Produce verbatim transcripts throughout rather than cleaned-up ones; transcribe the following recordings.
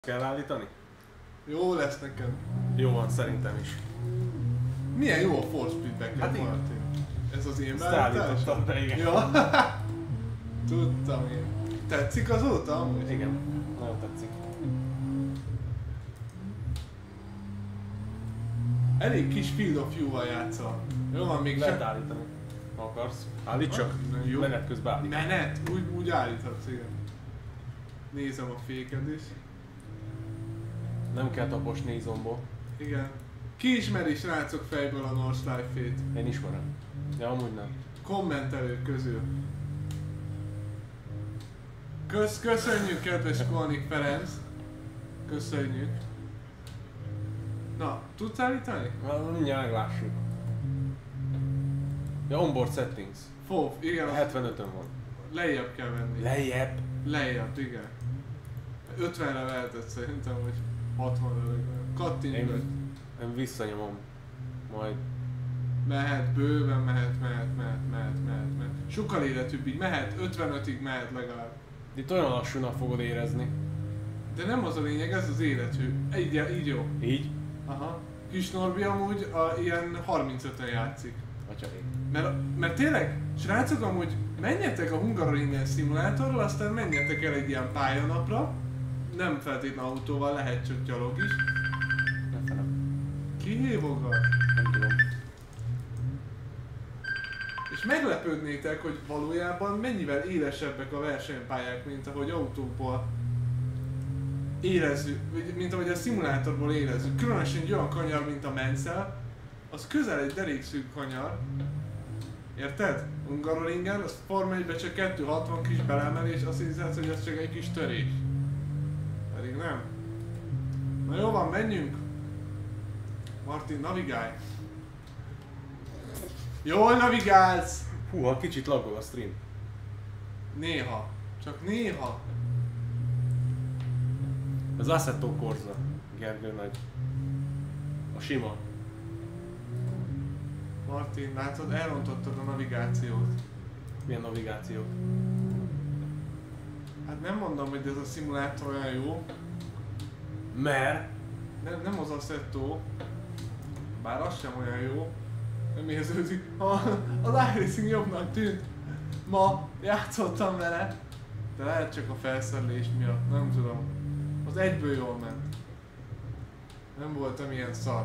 Kell állítani? Jó lesz nekem. Jó van, szerintem is. Milyen jó a force feedback, Hát Martin. Ez az én Ezt állítottam, de igen. Jó. Tudtam én. Tetszik azóta amúgy? Igen, nagyon tetszik. Elég kis field of view-val játszol. Jó van, még Lehet sem... állítani, ha akarsz. Állíts csak, Jó. menet közben állít. Menet? Úgy, úgy állíthatsz, igen. Nézem a féked is. Nem kell taposni izomból. Igen. Ki ismeri, srácok, fejből a North Life-ét? Én ismerem. De amúgy nem. Kommentelők közül. Kösz, köszönjük, kedves Kolnik Ferenc. Köszönjük. Na, tudsz állítani? Na, mindjárt meglássuk. Ja, onboard settings. Fóf, igen. a- hetvenötön van. Lejjebb kell venni. Lejjebb. Lejjebb, igen. ötvenre lehetett szerintem, hogy hatvanra legyen. Kattints be. Én, én visszanyomom. Majd. Mehet, bőven mehet, mehet, mehet, mehet, mehet, mehet. Sokkal életűbb így mehet, ötvenötig mehet legalább. Itt olyan lassúnak fogod érezni. De nem az a lényeg, ez az életű. Így, így jó. Így? Aha. Kis Norbi amúgy a, ilyen harmincöten játszik. Atyaik. Mert, mert tényleg, srácok, amúgy menjetek a Hungaroringen szimulátorral, aztán menjetek el egy ilyen pályanapra. Nem feltétlenül autóval, lehet csak gyalog is. Lefele. Ki hívogat? Nem tudom. És meglepődnétek, hogy valójában mennyivel élesebbek a versenypályák, mint ahogy autókból érezzük, vagy mint ahogy a szimulátorból érezzük. Különösen egy olyan kanyar, mint a Menzel, az közel egy derékszűk kanyar. Érted? Hungaroringen, az Forma egyben csak kettő hatvan kis belemelés, azt hiszed, hogy ez csak egy kis törés. Pedig nem. Na jó van, menjünk! Martin, navigálj! Jól navigálsz! Húha, kicsit laggol a stream. Néha. Csak néha. Az Assetto Corsa, Gergő nagy. A sima. Martin, látod, elrontottad a navigációt. Milyen navigáció? Hát nem mondom, hogy ez a szimulátor olyan jó. Mert Nem, nem az Assetto. Bár az sem olyan jó. Nem érződik. A- Az iRacing jobbnak tűnt. Ma játszottam vele. De lehet csak a felszerelés miatt, nem tudom. Az egyből jól ment. Nem voltam ilyen szar.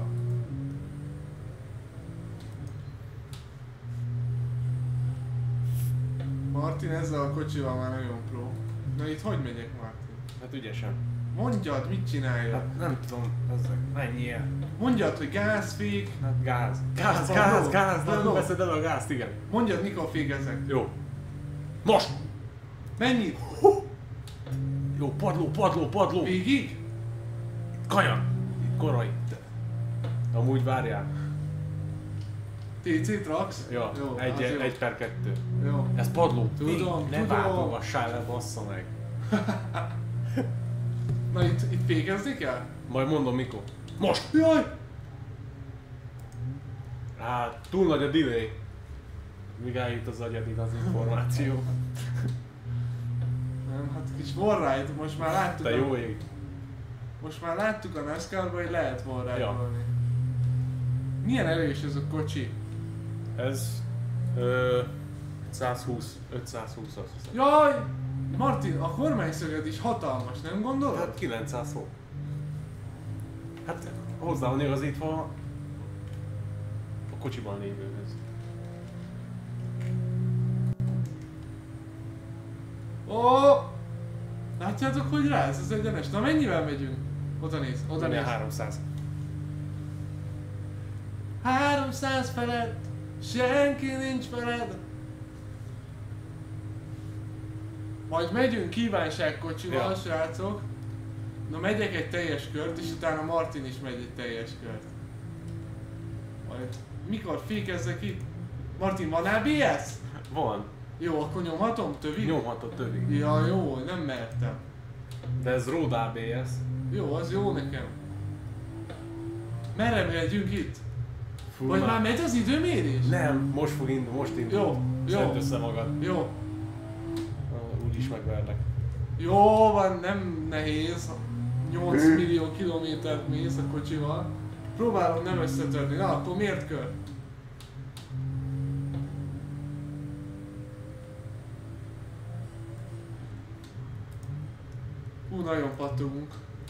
Martin ezzel a kocsival már nagyon pro. Na itt hogy megyek, Martin? hát ügyesen. Mondjad, mit csinálja? Hát nem tudom, ezek mennyi ilyen. Mondjad, hogy gázfék. Hát gáz. Gáz, Gáz, gáz, no. gáz, No, nem no. veszed el a gázt, igen. Mondjad, mikor fékezek. Jó. Most! Mennyit? Jó, padló, padló, padló. Végig? Kajan. Itt korai. Amúgy várjál. té cét raksz? Ja, Jó, egy, az jó. egy per kettő. Jó. Ez padló. Tudom, Ne tudom. válogassál le, bassza meg. Na itt, itt fékezni kell? Majd mondom mikor. Most! Jaj! Hát, túl nagy a delay. Míg eljut az agyadig az információ. Nem, hát kis wallride, most már láttuk Te a, jó ég. most már láttuk a NASCAR-ban, hogy lehet wallride-olni. Ja. Milyen erős ez a kocsi? Ez... Ö, százhúsz, ötszázhúsz azt hiszem. Jaj! Martin, a kormányszöged is hatalmas, nem gondolod? Hát kilencszáz fok. Hát hozzá van igazítva a kocsiban lévőhöz. Ó! Látjátok, hogy ráz az egyenes? Na mennyivel megyünk? Oda néz, oda néz. Ugye háromszáz. háromszáz felett, senki nincs feled. Majd megyünk kívánságkocsival, Ja. srácok. Na megyek egy teljes kört, és utána Martin is megy egy teljes kört. Majd mikor fékezzek itt? Martin, van á bé es? Van. Jó, akkor nyomhatom tövig? Nyomhatod tövig. Ja, jó, nem mertem. De ez Road á bé es. Jó, az jó nekem. Merre megyünk itt? Fú, Vagy már megy az időmérés? Nem, most fog indul, most indul. Jó, jó. Szedd össze magad. Jó. Úgy is megverlek. Jó van, nem nehéz. nyolc millió kilométert mész a kocsival. Próbálom nem összetörni. Na, akkor miért kör? Hú, nagyon pattogunk.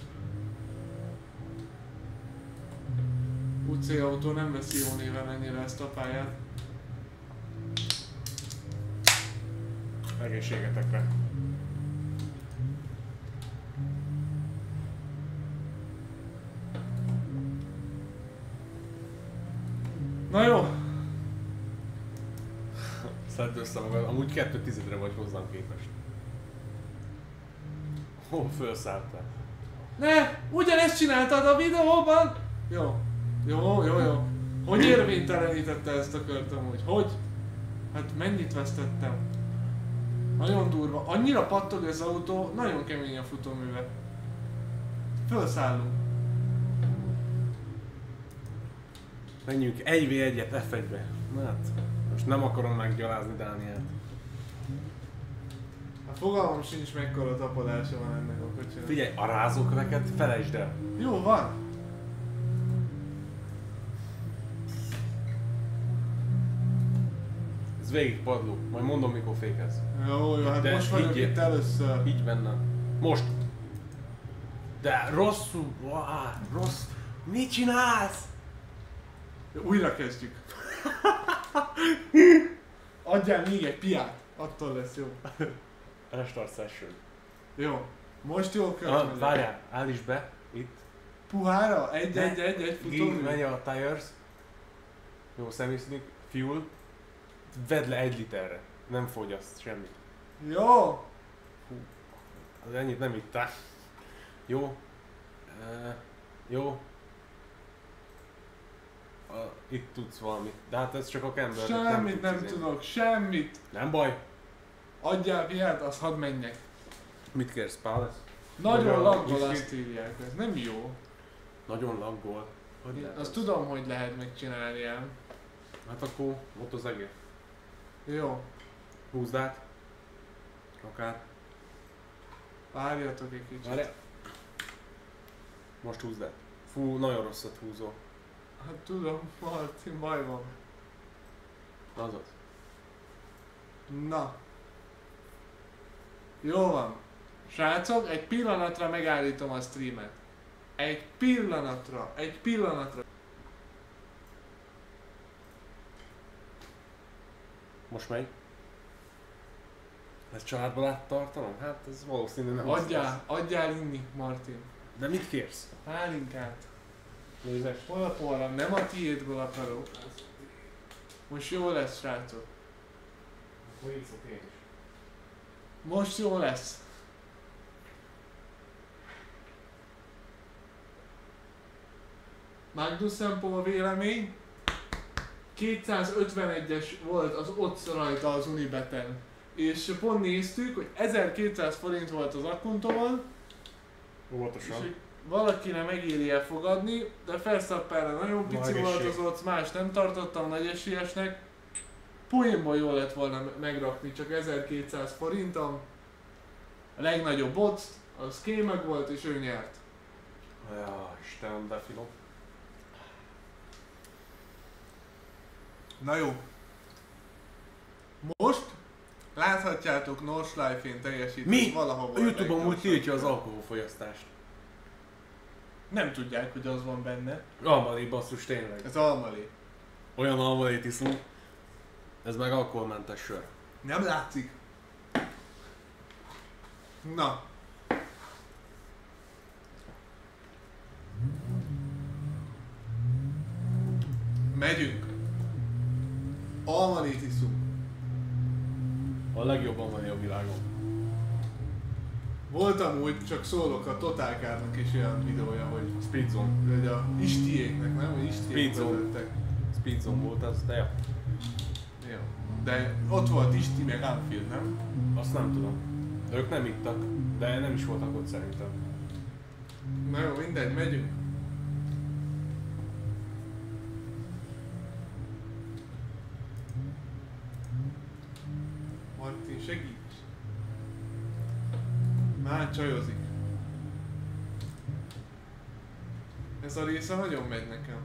u cé autó nem veszi jó néven ennyire ezt a pályát. Egészségetekre. Na jó. Szedd össze magad, amúgy kettő tizedre vagy hozzám képest. Hol felszálltál? Ne! Ugyanezt csináltad a videóban! Jó. Jó, jó, jó. Hogy érvénytelenítette ezt a kört amúgy? Hogy? Hát mennyit vesztettem? Nagyon durva. Annyira pattog ez az autó, nagyon kemény a futóműve. Fölszállunk. Menjünk egy vé egyet ef egybe. Na hát, most nem akarom meggyalázni Dániát. A fogalmam sincs mekkora tapadása van ennek a kocsinak. Figyelj, a rázóköveket felejtsd el. Jó, van. Ez végig padló, majd mondom mikor fékez. Jó, jó, hát De most vagyok higgyél. itt először. Így bennem. Most! De rosszul, Á, rossz. Mit csinálsz? Újra kezdjük. Adjál még egy piát, attól lesz jó. Restart session. Jó. Most jól Ah, követem. várjál, állíts be, itt. Puhára? Egy, Ne. egy, egy, egy Gig, futómű. menj a tires. Jó, személyszínik, fuel. Vedd le egy literre. Nem fogyaszt semmit. Jó. Az ennyit nem ittál. Jó. Uh, jó. Uh, itt tudsz valamit. De hát ez csak a Camber. Semmit nem tudsz tudok, semmit. Nem baj. Adjál piát, azt hadd menjek. Mit kérsz, Pál? Nagyon Magyar laggol, whisky. azt írják, ez nem jó. Nagyon laggol. Hogy Én lehet azt ez? tudom, hogy lehet megcsinálni ám. Hát akkor ott az egész. Jó, Húzd át. Akár. várjatok egy kicsit. Várjál. Most húzd át. Fú, nagyon rosszat húzol. Hát tudom, Martin, baj van. Azaz. Na. Jó van. Srácok, egy pillanatra megállítom a streamet. Egy pillanatra, egy pillanatra. Most megy. Ez családbarát tartalom? Hát ez valószínű nem Adjál, adjál inni, Martin. De mit kérsz? Pálinkát. Nézes. Hol a pollam? Nem a tiédből akarok. Most jó lesz, srácok. Akkor iszok én is. Most jó lesz. Magnussen Paul vélemény. kétszázötvenegyes volt az odds rajta az Unibeten. És pont néztük, hogy ezerkétszáz forint volt az Akuntoval, és Óvatosan. hogy valaki nem megéri elfogadni, de Verstappenre nagyon pici Nagy volt esély. az odds, más nem tartottam nagy esélyesnek. Poénból jól lett volna megrakni, csak ezerkétszáz forintom. A legnagyobb odds, az K-meg volt és ő nyert. Ja, Istenem, de finom. Na jó. Most láthatjátok Nordschleife-én teljesíteni Mi? valahova. A Youtube-on úgy leggyorsabb tiltja az kört. alkoholfogyasztást. Nem tudják, hogy az van benne. Almalé basszus, tényleg. Ez almalé. Olyan almalét iszunk. Ez meg alkoholmentes sör. Nem látszik. Na. Megyünk. Almalét iszunk. A legjobb almalé a világon. Voltam úgy, csak szólok a Totálkárnak is olyan videója, hogy, Speedzone. hogy a Istiéknek, nem? Hogy Istiék Speedzone. vezettek. Speedzone volt az, de ja. Jó. De ott volt Isti meg Anfield, nem? Azt nem tudom. Ők nem ittak, de nem is voltak ott szerintem. Na jó, mindegy, megyünk. Martin, segíts! Már csajozik. Ez a része nagyon megy nekem.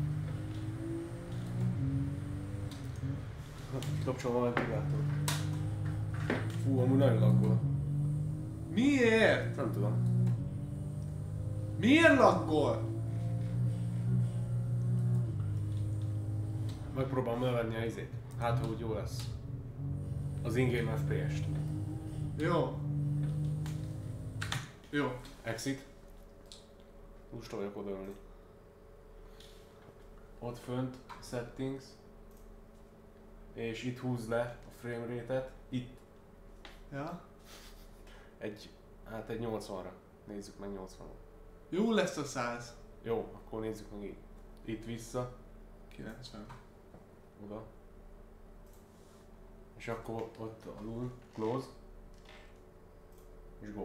Kikapcsolom a ventilátort. Fú, amúgy nagyon laggol. Miért? Nem tudom. Miért laggol? Megpróbálom levenni a izét. Hát, ha úgy jó lesz. Az in-game ef pé est. Jó. Jó. Exit. Lusta vagyok odaölni. Ott fönt, settings. És itt húz le a frame rate-et. Itt Ja. egy, hát egy nyolcvanra. Nézzük meg nyolcvanra. Jó lesz a száz. Jó, akkor nézzük meg itt. Itt vissza, kilencven. oda. És akkor ott alul, close. És go.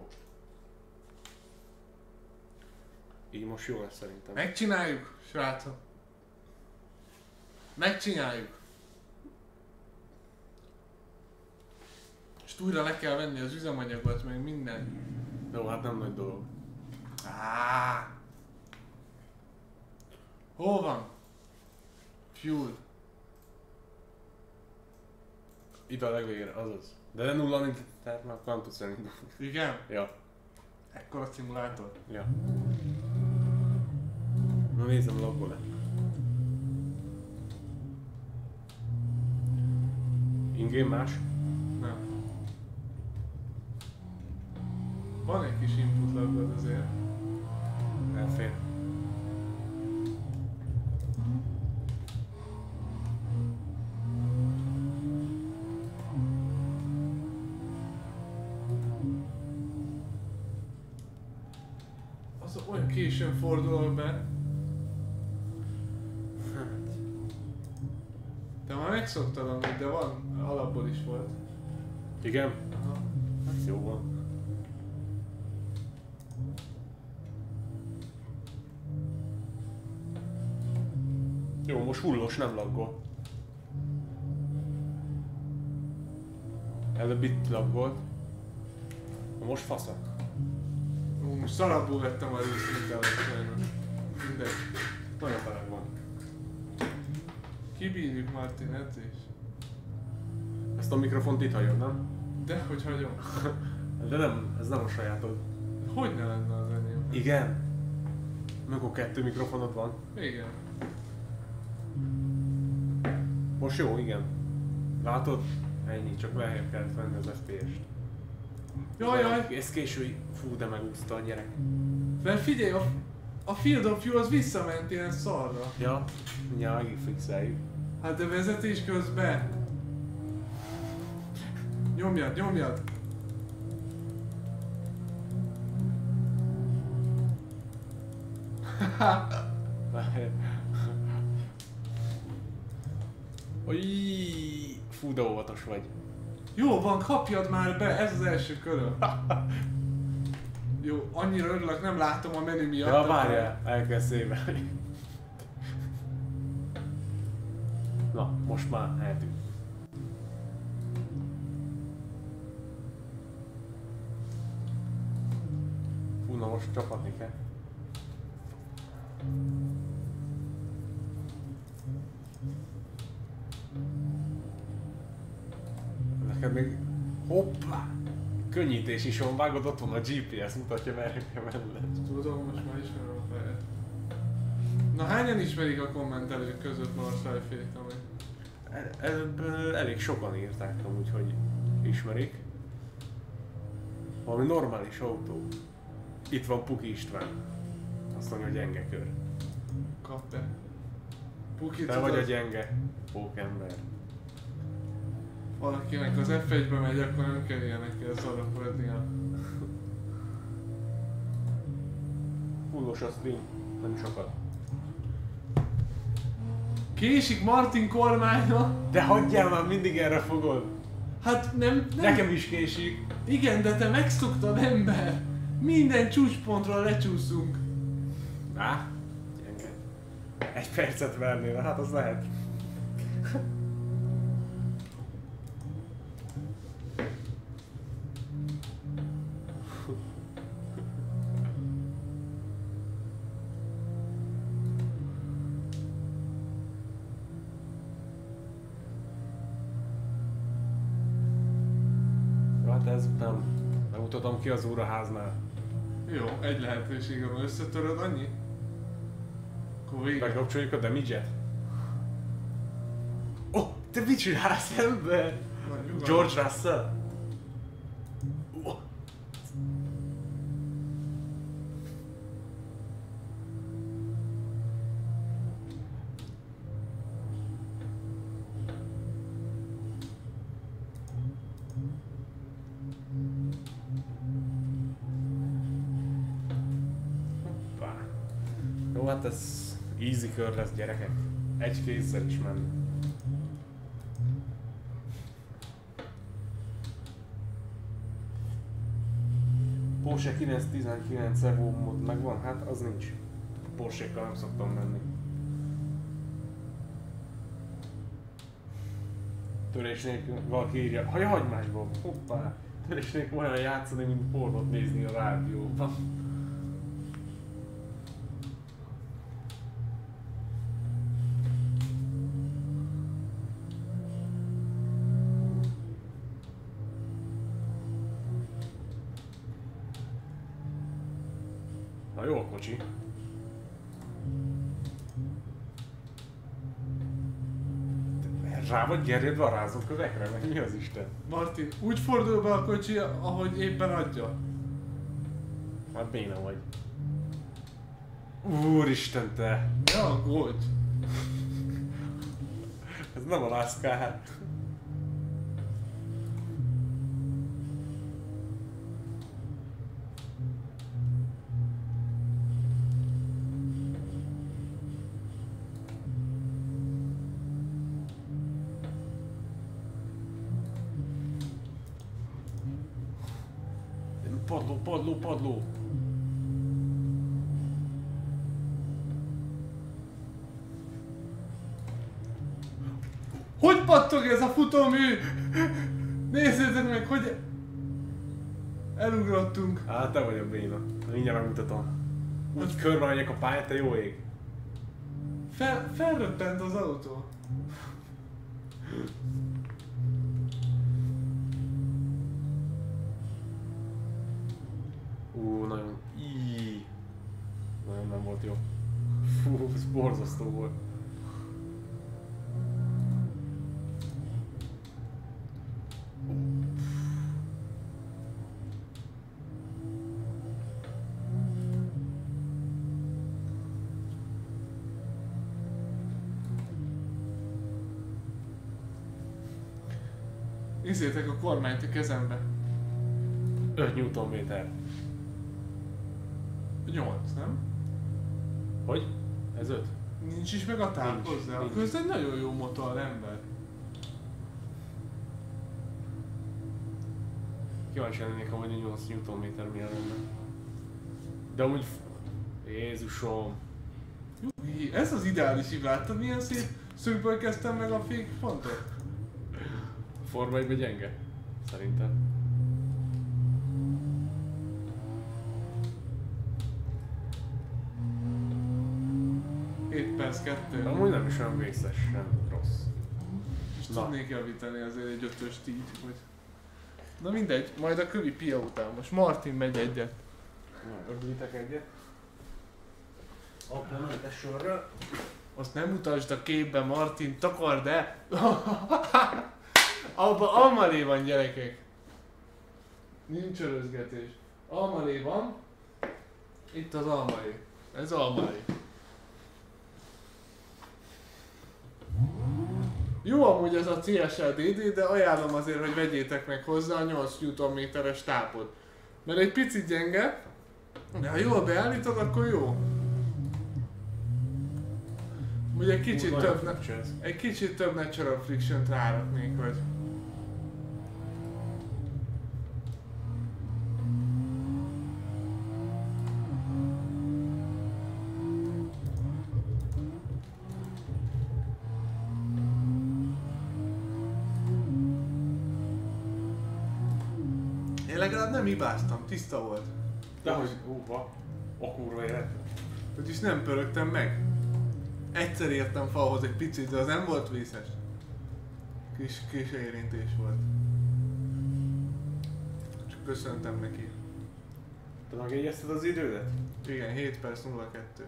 Így most jó lesz szerintem. Megcsináljuk, srácok. Megcsináljuk. És újra le kell venni az üzemanyagot, meg minden. Jó, hát nem nagy dolog. Áááá. Hol van? Fuel. Itt a legvégére, azaz. De ne nulla nincs, tehát már akkor nem tudsz elindulni. Igen? Ja, Ekkora szimulátor. ja. Na nézzem, laggol-e. In-game más? Nem. Van egy kis input lagod azért. Elfér. Az olyan későn fordul be. Te már megszoktad amúgy, de van, alapból is volt. Igen? Aha. Hát jó van. Jó, most hullós, nem laggol. Előbb itt laggolt. Na most fasza. Ó, most szarabból vettem a részt, mint előtt sajnos. Mindegy. Nagyon beleg van. Kibírjuk Martinet is. Ezt a mikrofont itt hagyod, nem? De hogy hagyom? De nem, ez nem a sajátod. Hogy ne lenne az enyém? Igen? Amikor kettő mikrofonod van. Igen. Most jó, igen. Látod? Ennyi, csak lejjebb kellett venni az ef pé est. Jaj, jaj! Ez késő, fú, de megúszta a gyerek. Mert figyelj, a, a Field of View az visszament ilyen szarra. Ja, mindjárt megfixeljük. Hát de vezetés közben. Nyomjad, nyomjad! Ojj, fú, de óvatos vagy. Jó van, kapjad már be, ez az első köröm. Jó, annyira örülök, nem látom a menü miatt. Ja, várjál, elkezd szévelni. Na, most már eltűnt. Fú, na most csapatni kell. Neked még... Hoppá! Könnyítés is van, vágod, ott van a gé pé es, mutatja merre kell menni. Tudom, most már ismerem a fejet. Na hányan ismerik a kommentelők között Marszájfét, ami? Ebből elég sokan írták amúgy, hogy ismerik. Valami normális autó. Itt van Puki István. Azt mondja, hogy gyenge kör. Kap be. Pukit Te vagy a gyenge pókember. Valakinek az ef egybe megy, akkor nem kell ilyenekkel szarakodnia. Hullos a stream, nem sokat. Késik Martin kormánya? De hagyjál már, mindig erre fogod. Hát nem, nem... Nekem is késik. Igen, de te megszoktad, ember! Minden csúcspontra lecsúszunk. Á, gyenge. Egy percet vernél, hát az lehet. ez nem. Megmutatom ki az óraháznál. Jó, egy lehetőségem van, összetöröd annyi? Akkor vége. Bekapcsoljuk a damage-et. Oh, te mit csinálsz, ember? George Russell? Oh. Hoppá. Jó, hát ez easy kör lesz, gyerekek. Egy kézzel is menni. Porsche kilencszáztizenkilenc Evo mod megvan? Hát az nincs. Porsche-kkal nem szoktam menni. Törés nélkül valaki írja, ha hagymányból, hoppá! Törés nélkül olyan játszani, mint pornót nézni a rádióban. Na jó a kocsi. Rá vagy gerjedve a rázókövekre, meg mi az Isten? Martin, úgy fordul be a kocsi, ahogy éppen adja. Hát béna vagy. Úristen te! Ne aggódj! Ez nem a NASCAR. Padló, padló, padló! Hogy pattog ez a futómű? Nézzétek meg, hogy elugrottunk. Á, te vagy a béna. Mindjárt megmutatom. Úgy körbe megyek a pályát, te jó ég. Fel, felröppent az autó. Ú, nagyon... Íííí. Nagyon nem volt jó. Fú, ez borzasztó volt. Nézzétek a kormányt a kezembe. öt newtonméter. nyolc, nem? Hogy? Ez öt? Nincs is meg a táp Nincs, hozzá. nincs. Akkor ez egy nagyon jó motor, ember. Kíváncsi lennék, hogy a nyolc newtonméter milyen lenne. De úgy... Jézusom. Juhi, ez az ideális ív, láttad milyen szép szögből kezdtem meg a fék fontot? Forma egyben gyenge. Szerintem. hét perc kettő. Amúgy nem is olyan vészes, nem rossz. És Na. tudnék javítani azért egy ötöst így, hogy... Na mindegy, majd a kövi pia után. Most Martin megy egyet. Na, öblítek egyet. Applementes sorra. Azt nem mutasd a képbe, Martin, takard el! Abba almalé van, gyerekek! Nincs örözgetés. Almalé van. Itt az almalé. Ez almalé. Jó amúgy ez a cé es el dé dé, de ajánlom azért, hogy vegyétek meg hozzá a nyolc newtonméteres tápot. Mert egy picit gyenge, de ha jól beállítod, akkor jó. Ugye egy kicsit Ú, több, nagyon furcsa ez. egy kicsit több natural friction-t ráraknék, vagy. Én legalább nem hibáztam, tiszta volt. Dehogy, ú, va. A kurva élet. Vagyis nem pörögtem meg. Egyszer értem falhoz egy picit, de az nem volt vészes. Kis, kis érintés volt. köszöntem neki. Te megjegyezted az idődet? Igen, hét perc nulla kettő.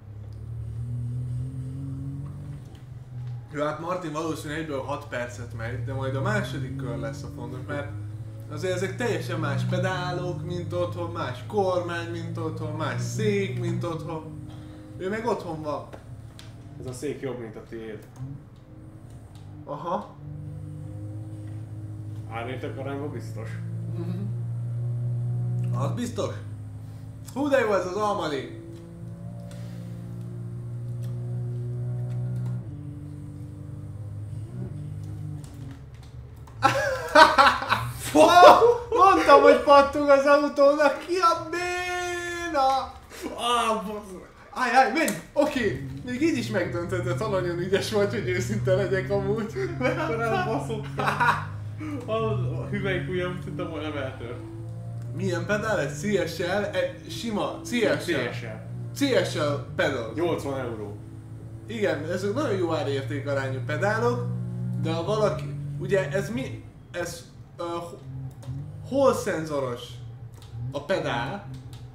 Jó, hát Martin valószínűleg egyből hat percet megy, de majd a második kör lesz a fontos, mert azért ezek teljesen más pedálok, mint otthon, más kormány, mint otthon, más szék, mint otthon. Ő meg otthon van. Ez a szék jobb, mint a tiéd. Aha. Árnyétek arányban biztos. Az biztos. Hú, de jó ez az almalé. Mondtam, hogy pattog az autónak, ki a béna! Ah, basz! Állj, állj, menj! Oké, még így is megdöntötted, ha nagyon ügyes volt, hogy őszinte legyek amúgy. Korán baszott. A hüvelykujjam szinte majdnem eltört. Milyen pedál? Egy cé es el, egy sima cé es el. cé es el. cé es el pedál. nyolcvan euró. Igen, ezek nagyon jó árértékarányú pedálok, de ha valaki, ugye ez mi, ez uh, hol szenzoros a pedál,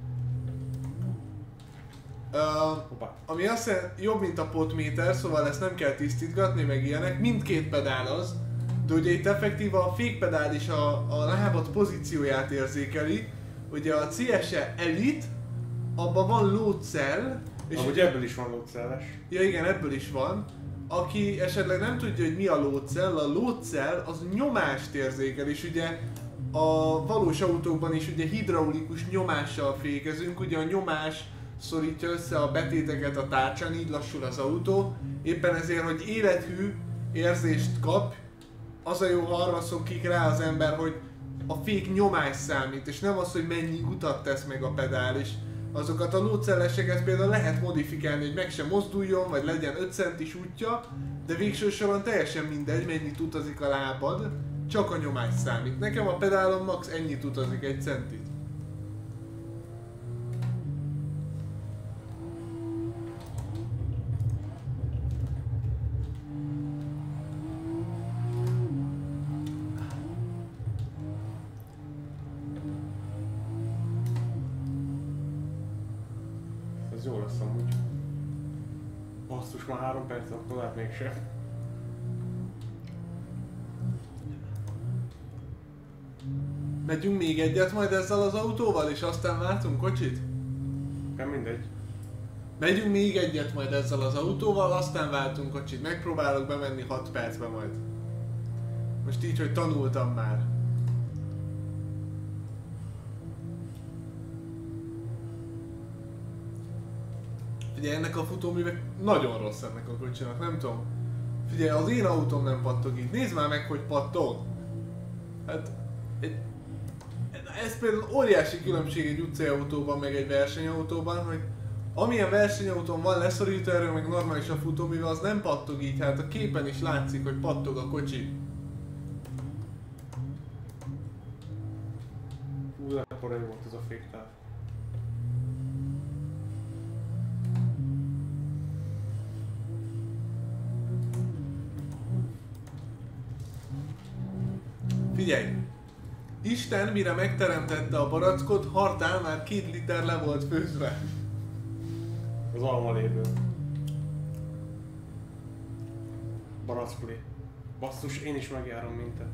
uh, ami azt jelenti, jobb mint a potméter, szóval ezt nem kell tisztítgatni, meg ilyenek, mindkét pedál az, de ugye itt effektíve a fékpedál is a, a lábat pozícióját érzékeli, ugye a cé es el Elite, abban van lódcell, és ahogy ebből is van lódcelles. Ja igen, ebből is van. Aki esetleg nem tudja, hogy mi a lódcell, a lódcell az nyomást érzékel, és ugye a valós autókban is ugye hidraulikus nyomással fékezünk, ugye a nyomás szorítja össze a betéteket a tárcsán, így lassul az autó. Éppen ezért, hogy élethű érzést kap, az a jó, ha arra szokik rá az ember, hogy a fék nyomás számít, és nem az, hogy mennyi utat tesz meg a pedál, és azokat a lódcelleseket például lehet modifikálni, hogy meg sem mozduljon, vagy legyen öt centis útja, de végső soron teljesen mindegy, mennyit utazik a lábad, csak a nyomás számít. Nekem a pedálon max ennyit utazik, egy centit. Ez jó lesz amúgy. Basszus, már három perc, akkor lehet mégsem. Megyünk még egyet majd ezzel az autóval, és aztán látunk kocsit? Nem mindegy. Megyünk még egyet majd ezzel az autóval, aztán váltunk kocsit. Megpróbálok bemenni hat percbe majd. Most így, hogy tanultam már. Figyelj, ennek a futóművek nagyon rossz ennek a kocsinak, nem tudom. Figyelj, az én autóm nem pattog így. Nézd már meg, hogy pattog. Hát... Egy, ez például óriási különbség egy utcai autóban, meg egy versenyautóban, hogy amilyen versenyautón van leszorító erő, meg normális a futóműve, az nem pattog így. Hát a képen is látszik, hogy pattog a kocsi. Hú, de akkor jó volt ez a féktáv. Figyelj! Isten mire megteremtette a barackot, hardán már két liter le volt főzve. Az almaléből. Barackpulé. Basszus, én is megjárom, mint te.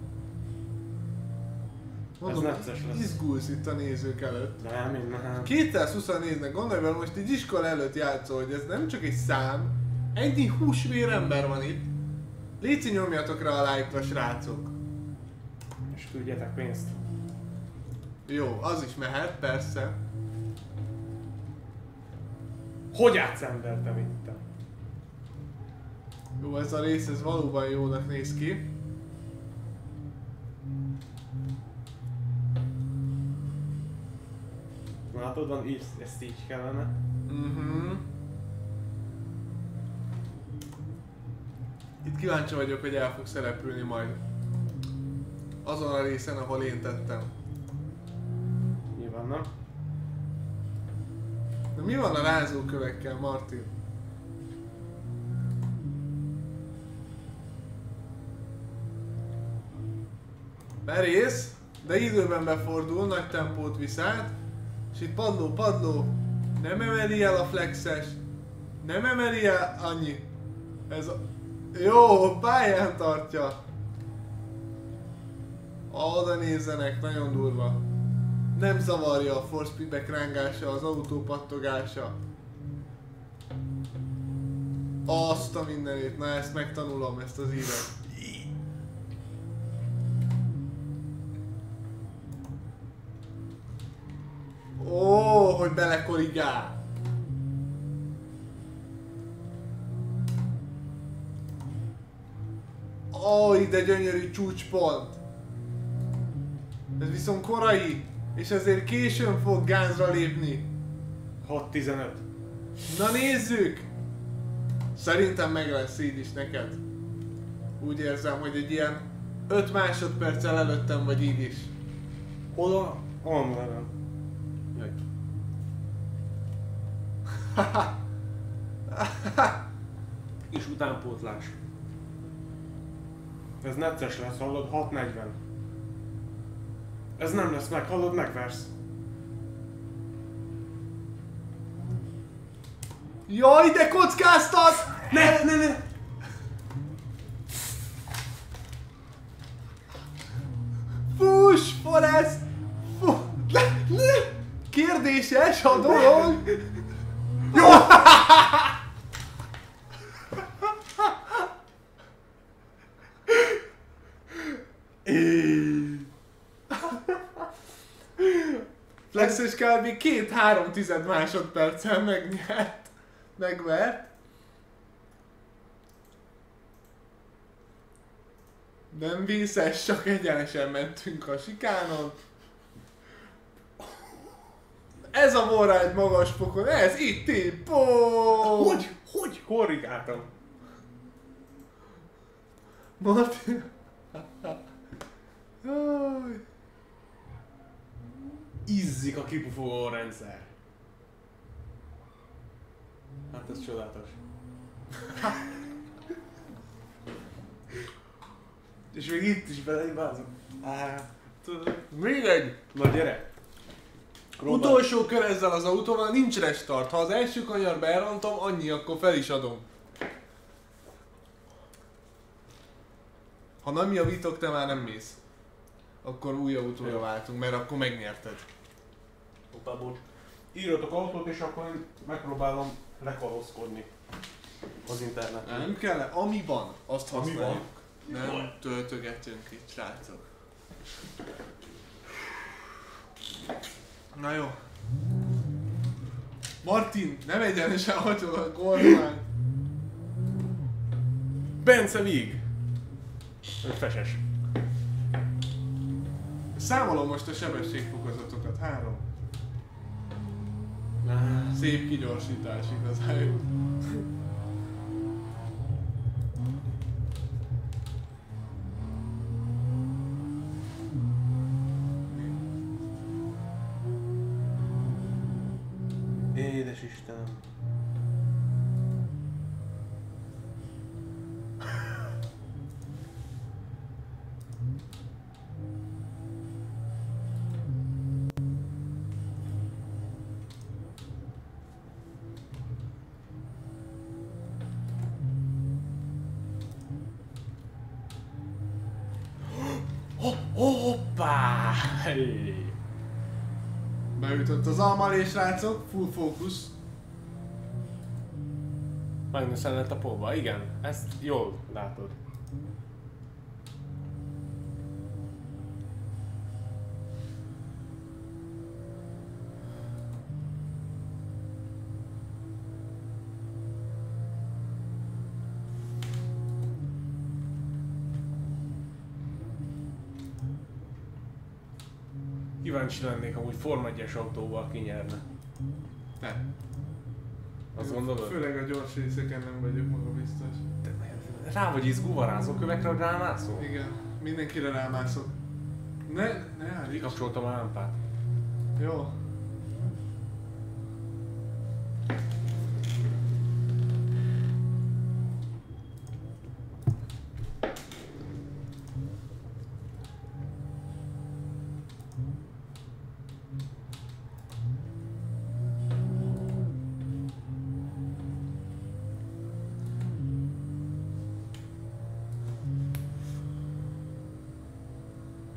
Mondom, ez necces lesz. izgulsz itt a nézők előtt. Nem, én nem. kétszázhuszonnégynek gondolj bele, most egy iskola előtt játszol, hogy ez nem csak egy szám. Ennyi húsvér ember van itt. Léci, nyomjatok rá a like-ra, srácok. És küldjetek pénzt. Jó, az is mehet, persze. Hogy átszendeltem itt? Jó, ez a rész, ez valóban jónak néz ki. Látod, van így, ezt így kellene. Mhm. Itt kíváncsi vagyok, hogy el fog szerepülni majd. Azon a részen, ahol én tettem. Nyilván nem. De mi van a rázókövekkel, Martin? Merész? de időben befordul, nagy tempót visz át, és itt padló, padló, nem emeli el a flexes, nem emeli el annyi. Ez a... Jó, pályán tartja. Oda nézzenek, nagyon durva. Nem zavarja a force feedback rángása, az autó pattogása. Azt a mindenét, na ezt megtanulom, ezt az ívet. Ó, hogy belekorrigál. Ó, ide gyönyörű csúcspont. Ez viszont korai, és ezért későn fog gázra lépni. hat tizenöt. Na nézzük! Szerintem meg lesz így is neked. Úgy érzem, hogy egy ilyen öt másodperccel előttem vagy így is. Hol a... Online. Jaj. És utánpótlás. Ez necces lesz, hallod? hat negyven. Ez nem lesz meg, hallod? Megversz. Jaj, de kockáztat! Ne, ne, ne! Fuss, Forrest! Fu- le, le. Kérdéses a dolog! Jó! Flexes kb. két-három tized másodperccel megnyert. Megvert. Nem vészes, csak egyenesen mentünk a sikánon. Ez a morrágy magas fokon, ez itt így, pó! Hogy? Hogy? Korrigáltam. Martin. Jaj. Izzik a kipufogó rendszer. Hát ez csodálatos. És még itt is beleibázom. Még egy. Na gyere! Próbál. Utolsó kör ezzel az autóval, nincs restart. Ha az első kanyarba elrontom, annyi, akkor fel is adom. Ha nem javítok, te már nem mész. Akkor új autóra váltunk, mert akkor megnyerted. Hoppá, bocs. Írjatok autót, és akkor én megpróbálom lekalózkodni az interneten. Nem kell, ami van, azt Ami használjuk. van. Nem Van. töltögetünk itt, srácok. Na jó. Martin, nem egyenesen hagyod a kormány. Bence Vig! Feses. Számolom most a sebességfokozatokat. Három. Szép kigyorsítás igazán jó. Édes Istenem. Hoppá! Hey. Beütött az almalé, srácok, full fókusz. Magnussen lett a póba, igen, ezt jól látod. Kíváncsi lennék, amúgy Forma egyes autóval kinyerne. Nem. Azt gondolod? Főleg a gyors részeken nem vagyok magabiztos. Rá vagy izgulva rázókövekre, hogy rámászol? Igen, mindenkire rámászok. Ne, ne állíts. Kikapcsoltam a lámpát. Jó.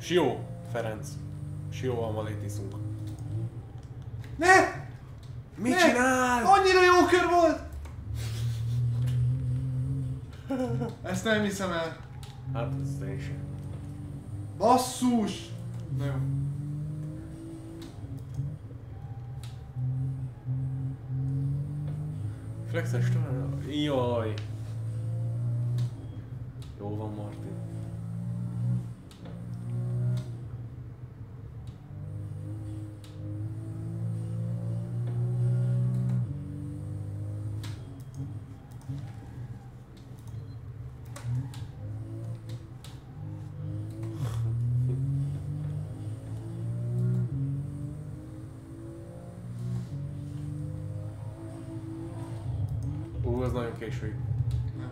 Sió, Ferenc. Sióval ma létiszunk. Ne! Mit ne! csinál? Annyira jó kör volt! Ezt nem hiszem el. Hát ez én sem. Basszus! Na jó. Flexes talán? Jaj. Jó van, Martin. Ú, ez nagyon késői. Nem.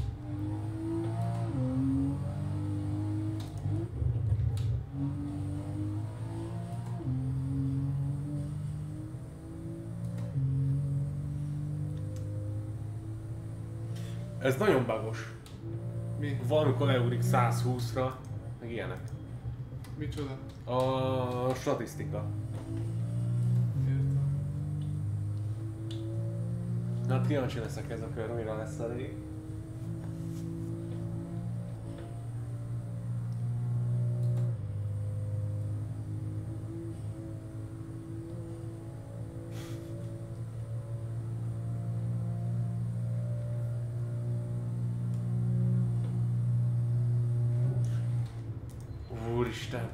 Ez nagyon bugos. Mi? Valamikor leugrik száz húszra, meg ilyenek. Micsoda? A statisztika. Értem. Na, kíváncsi leszek ez a kör, mire lesz elég. Úristen!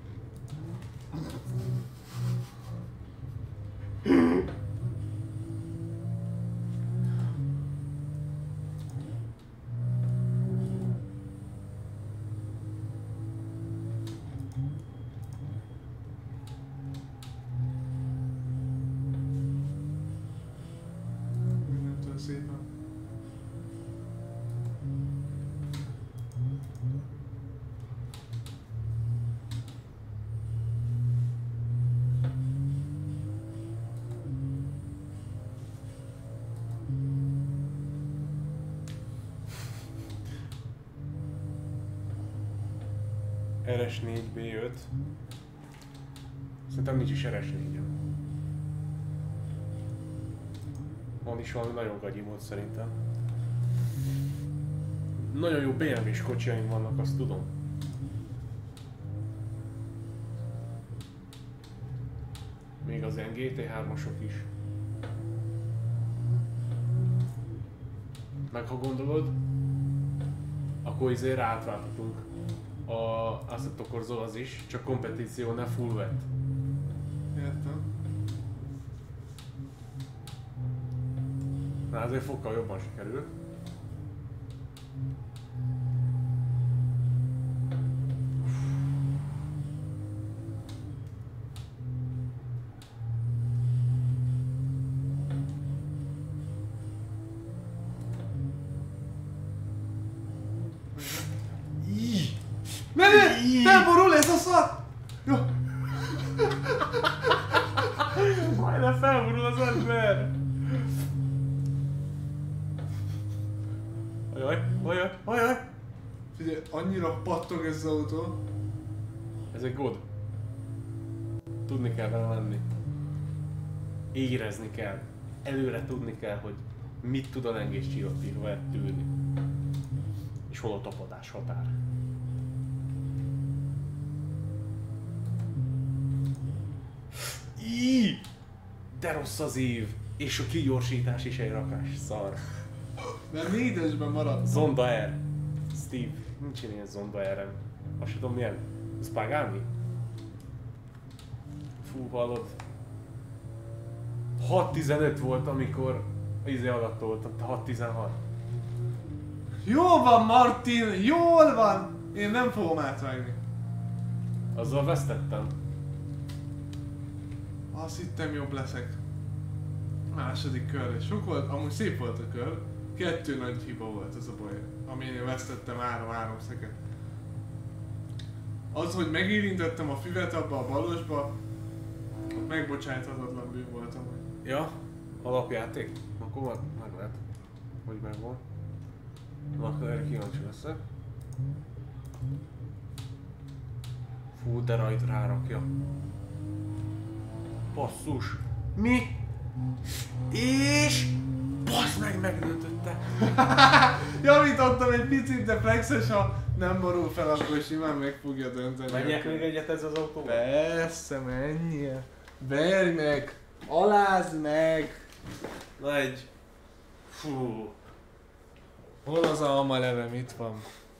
Mindentől szépen. er es négy bé öt. Szerintem nincs is er es négy. Van is valami nagyon gagyi mód szerintem. Nagyon jó bé em vé-s kocsiaim vannak, azt tudom. Még az ilyen gé té hármasok is. Meg ha gondolod, akkor izére átváltatunk. A Assetto Corsa az is, csak kompetíciónál full vett. Értem. Na azért fokkal jobban sikerül. Ne, ne! Felborul ez a szar! Jó. Majdnem felborul az ember! Ajaj, ajaj, ajaj! Figyelj, annyira pattog ez az autó. Ez egy god. Tudni kell vele menni. Érezni kell. Előre tudni kell, hogy mit tud a lengés csillapítva tűrni. És hol a tapadás határ. Íj! De rossz az ív! És a kigyorsítás is egy rakás szar. De négyesben maradt. Zonda R. Steve, nincs ilyen Zonda R-em. Azt sem tudom milyen. Ez Pagani? Fú, hallod. hat tizenöt volt, amikor izé alatt voltam, hat tizenhat. Jól van, Martin, jól van! Én nem fogom átvágni. Azzal vesztettem. Azt hittem jobb leszek. Második kör, és sok volt, amúgy szép volt a kör. Kettő nagy hiba volt ez a baj, amin vesztettem három-három szeket. Az, hogy megérintettem a füvet abba a balosba, ott megbocsáthatatlan bűn volt amúgy. Ja, alapjáték? Akkor meg, meg lehet, hogy megvan. Na, akkor erre kíváncsi leszek. Fú, de rajt rárakja. Basszus. Mi? És... Bassz meg, megdöntötte. Javítottam egy picit, de Flexes, ha nem borul fel, akkor simán meg fogja dönteni. Menjek még egyet ez az autóval? Persze, menjél. Verj meg. Alázd meg. Na egy. Fú. Hol az alma levem? Itt van.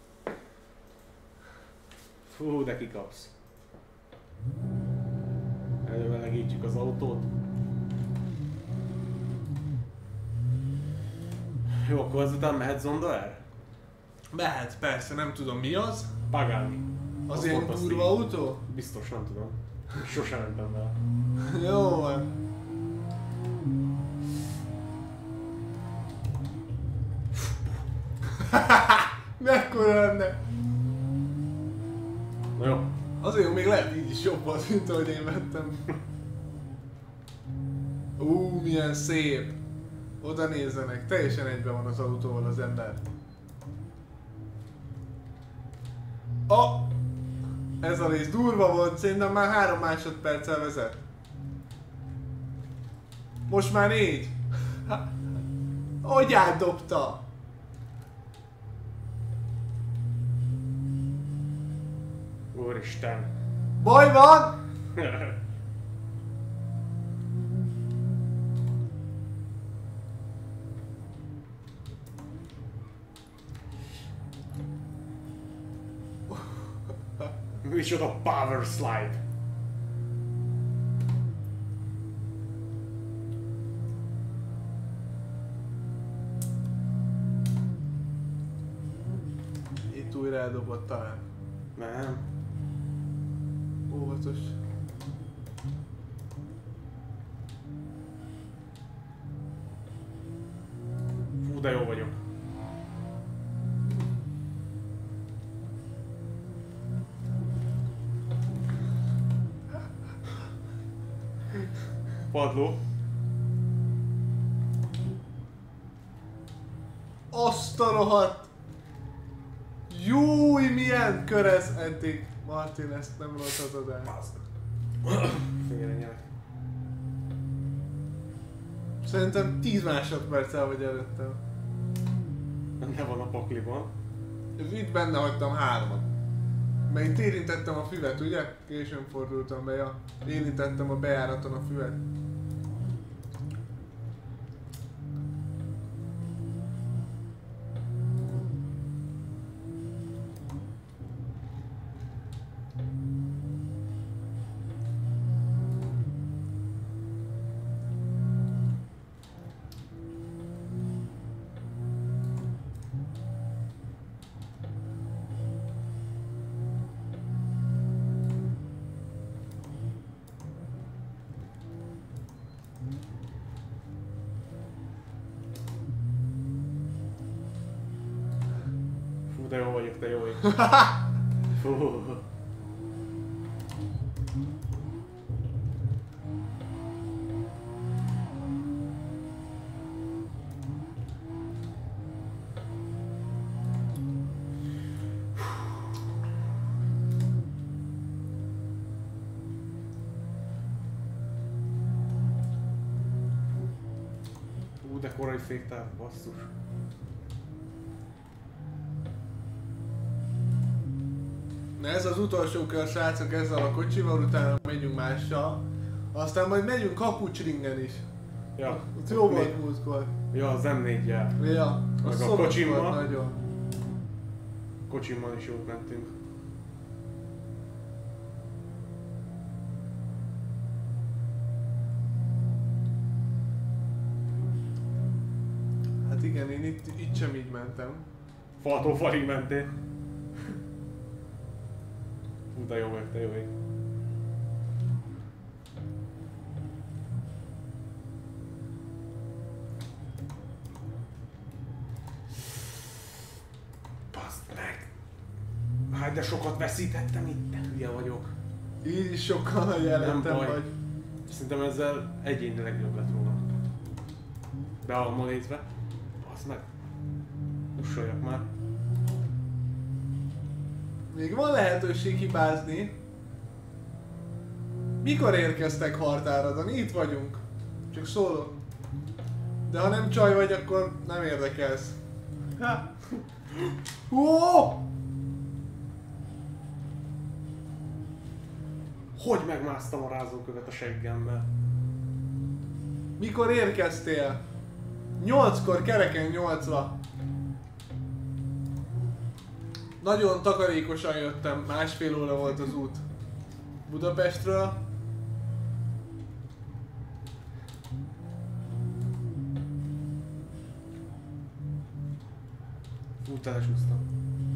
Fú, de kikapsz. Előmelegítjük az autót. Jó, akkor azután mehet Zonda-R? Mehet, persze, nem tudom mi az. Pagani. Az, Az ilyen volt a durva szín. autó? Biztos, nem tudom. Sosem mentem vele. Jó van. Mekkora lenne? Na jó. Azért még lehet így is jobb volt, mint ahogy én vettem. Ú, milyen szép! Oda nézzenek, teljesen egyben van az autóval az ember. Oh! Ez a rész durva volt, szerintem már három másodperccel vezet. Most már négy. Hogy átdobta? Úristen. Baj van? Micsoda power slide. Itt újra eldobott talán. Nem. Óvatos. Fú, de jó vagyok. Padló. Azt a rohadt! Júj, milyen kör ez eddig! Martin, ezt nem ronthatod el. Félre nyelek. Szerintem tíz másodperccel vagy előttem. Ne van a pakliban. Itt benne hagytam hármat. Mert itt érintettem a füvet, ugye? Későn fordultam be, ja. Érintettem a bejáraton a füvet. Fú, de jó vagyok, de jó vagyok. Fú. Fú, de korai féktáv, basszus. Na ez az utolsó kör, srácok, ezzel a kocsival, utána megyünk mással. Aztán majd megyünk Kapucsringen is. Ja, Ott jó volt múltkor. Ja, az em négyel. Ja, Meg a szoros kocsimmal. volt nagyon. Kocsimmal is jót mentünk. Hát igen, én itt, itt sem így mentem. Faltól falig mentél. Hú, de jó vagy, de jó vagy. Baszd meg! Hát de sokat veszítettem itt, de hülye vagyok. Így is sokkal nagy jelentem baj. vagy. Szerintem ezzel egyénileg jobb lett volna. De alma nézve. Baszd meg! Ussoljak már. Még van lehetőség hibázni. Mikor érkeztek Hartára, Dani? Itt vagyunk. Csak szólok. De ha nem csaj vagy, akkor nem érdekelsz. Ha. Oh! Hogy megmásztam a rázókövet a seggemmel? Mikor érkeztél? Nyolckor, kereken nyolcra. Nagyon takarékosan jöttem, másfél óra volt az út. Budapestről. Úgy elcsúsztam.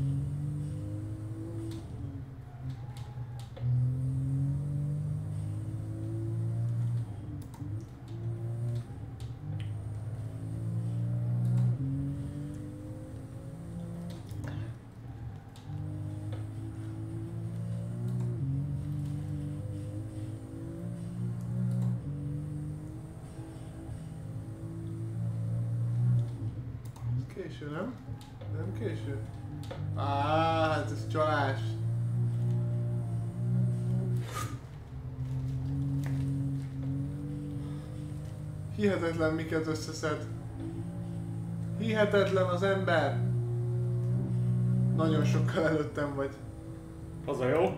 Késő, nem? Nem késő? Á, hát ez csalás. Hihetetlen, miket összeszed. Hihetetlen az ember. Nagyon sokkal előttem vagy. Az a jó.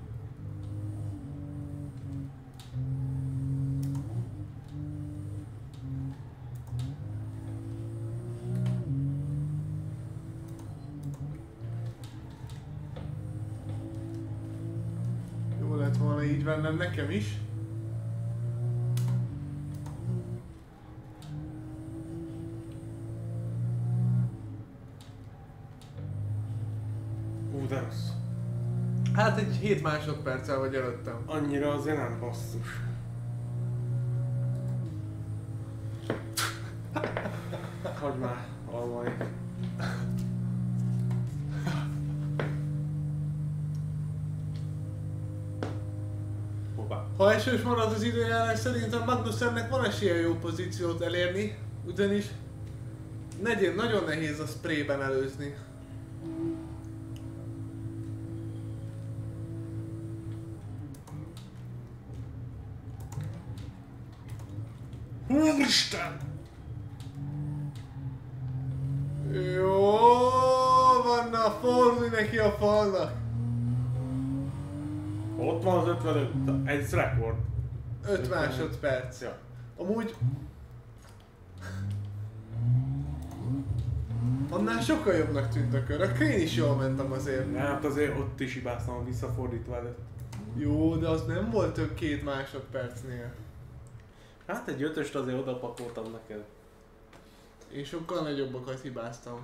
Jó lett volna így vennem nekem is. Ú, de rossz. Hát egy hét másodperccel vagy előttem. Annyira azért nem basszus. Hagyd már almai. Hoppá. Ha esős marad az időjárás, szerintem Magnussennek van esélye jó pozíciót elérni, ugyanis negyed, nagyon nehéz a sprayben előzni. Úristen! Jó van, na fordulj neki a falnak. Ott van az ötvenöt, ez rekord. öt másodperc. Ja. Amúgy... Annál sokkal jobbnak tűnt a kör. Akkor én is jól mentem azért. Ja, hát azért ott is hibáztam a visszafordítva előtt. Jó, de az nem volt több két másodpercnél. Hát egy ötöst azért odapakoltam neked. Én sokkal nagyobbakat hibáztam.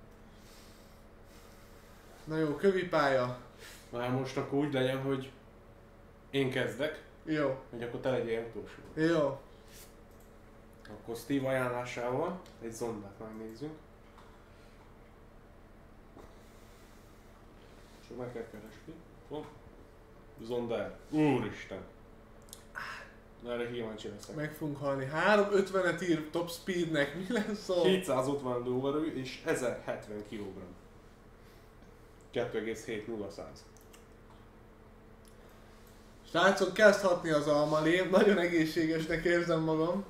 Na jó, kövi pálya. Már most akkor úgy legyen, hogy én kezdek, Jó. hogy akkor te legyél utolsó. Jó. Akkor Steve ajánlásával egy zondát megnézzünk. Csak meg kell keresni. Hopp. Zonda el. Úristen! Na erre kíváncsi leszek. Meg fogunk halni. három ötvenet ír top speednek. Mi lesz a... hétszázötven lóerő és ezerhetven kilogramm. kettő egész hét nulla száz. Srácok, kezd hatni az almalém. Nagyon egészségesnek érzem magam.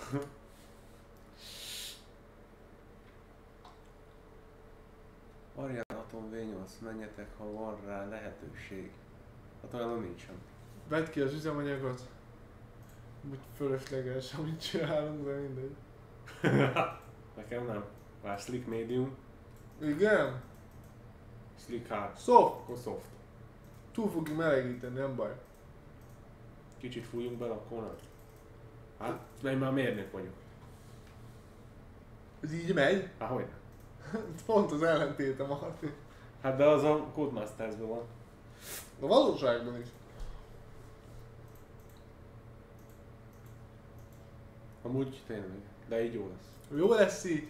Arianaton vé nyolc, menjetek, ha van rá lehetőség. Hát olyan nincsen. Vedd ki az üzemanyagot. Úgy fölösleges, amit csinálunk, de mindegy. Nekem nem. Már slick medium, Igen? slick hard, Soft. akkor soft. Túl fogjuk melegíteni, nem baj. Kicsit fújjunk bele, akkor nem. Hát, én már mérnök vagyok. Ez így megy? Hát hogy? Pont az ellentéte, Martin. Hát de az a Codemasters-ben van. A valóságban is. Amúgy tényleg, de így jó lesz. Jó lesz így.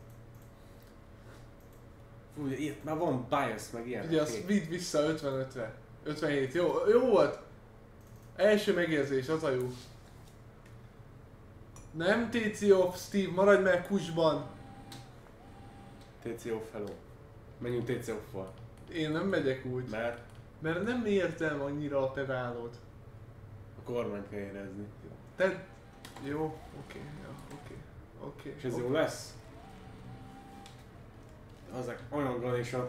Fú, itt már van bias meg ilyen. Ugye azt vidd vissza ötvenötre. ötvenhét, jó, jó volt. Első megérzés, az a jó. Nem té cé off, Steve, maradj meg kusban. té cé off, hello. Menjünk té cé off-val. Én nem megyek úgy. Mert? Mert nem értem annyira a pedálot. A kormányt kell érezni. Te... Jó, oké, jó, oké, oké. És ez oké. jó lesz? Azok olyan galésa.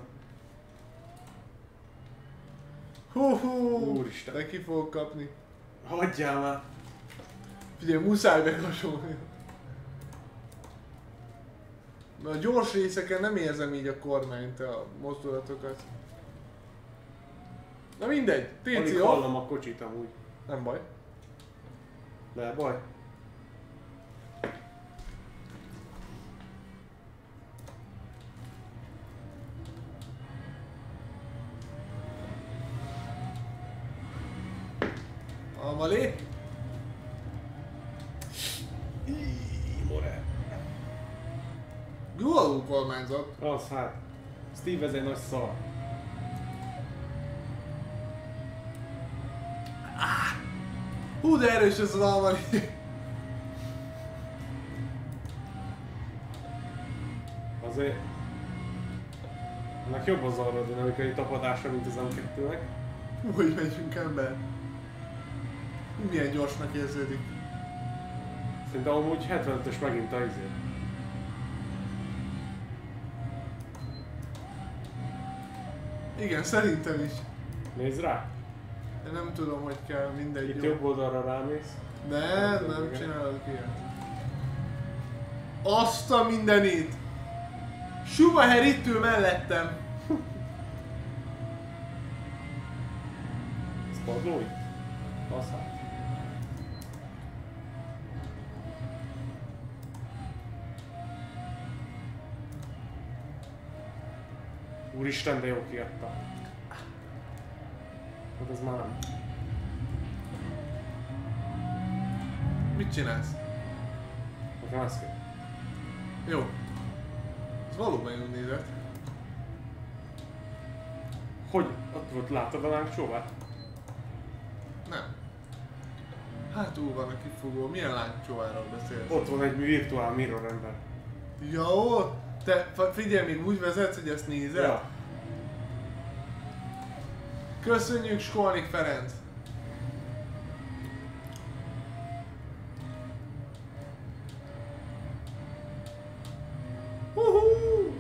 Hú, hú, Úristen. de ki fogok kapni. Hagyjál már! Figyelj, muszáj meghasonlni. Na a gyors részeken nem érzem így a kormányt, a mozdulatokat. Na mindegy, pé cé Alig off. hallom a kocsit amúgy. Nem baj. De baj. Amalé? More. Jó alul kormányzat. Az hát. Steve ez egy nagy szar. Hú, de erős ez az Amalé. Azért... Ennek jobb az aerodinamikai tapadása, mint az em kettőnek. Hú, hogy megyünk ember. Hú, milyen gyorsnak érződik. Szerintem amúgy hetvenötös megint a izé. Igen, szerintem is. Nézd rá! De nem tudom, hogy kell, mindegy. Itt jó. jobb oldalra rámész. Nem, nem csinálok ilyet. Azt a mindenit! Schumacher itt ül mellettem. Ez padlói? Az hát. Úristen, de jó kiadta. Hát ez már nem. Mit csinálsz? Nekem ez kell. Jó. Ez valóban jó nézett. Hogy? Ott volt, láttad a lángcsóvát? Nem. Hátul van a kifogó. Milyen lángcsóváról beszélsz? Ott van egy virtuál mirror ember. Jó, te f- figyelj, még úgy vezetsz, hogy ezt nézed? Ja. Köszönjük Skolnik Ferenc! Uhú!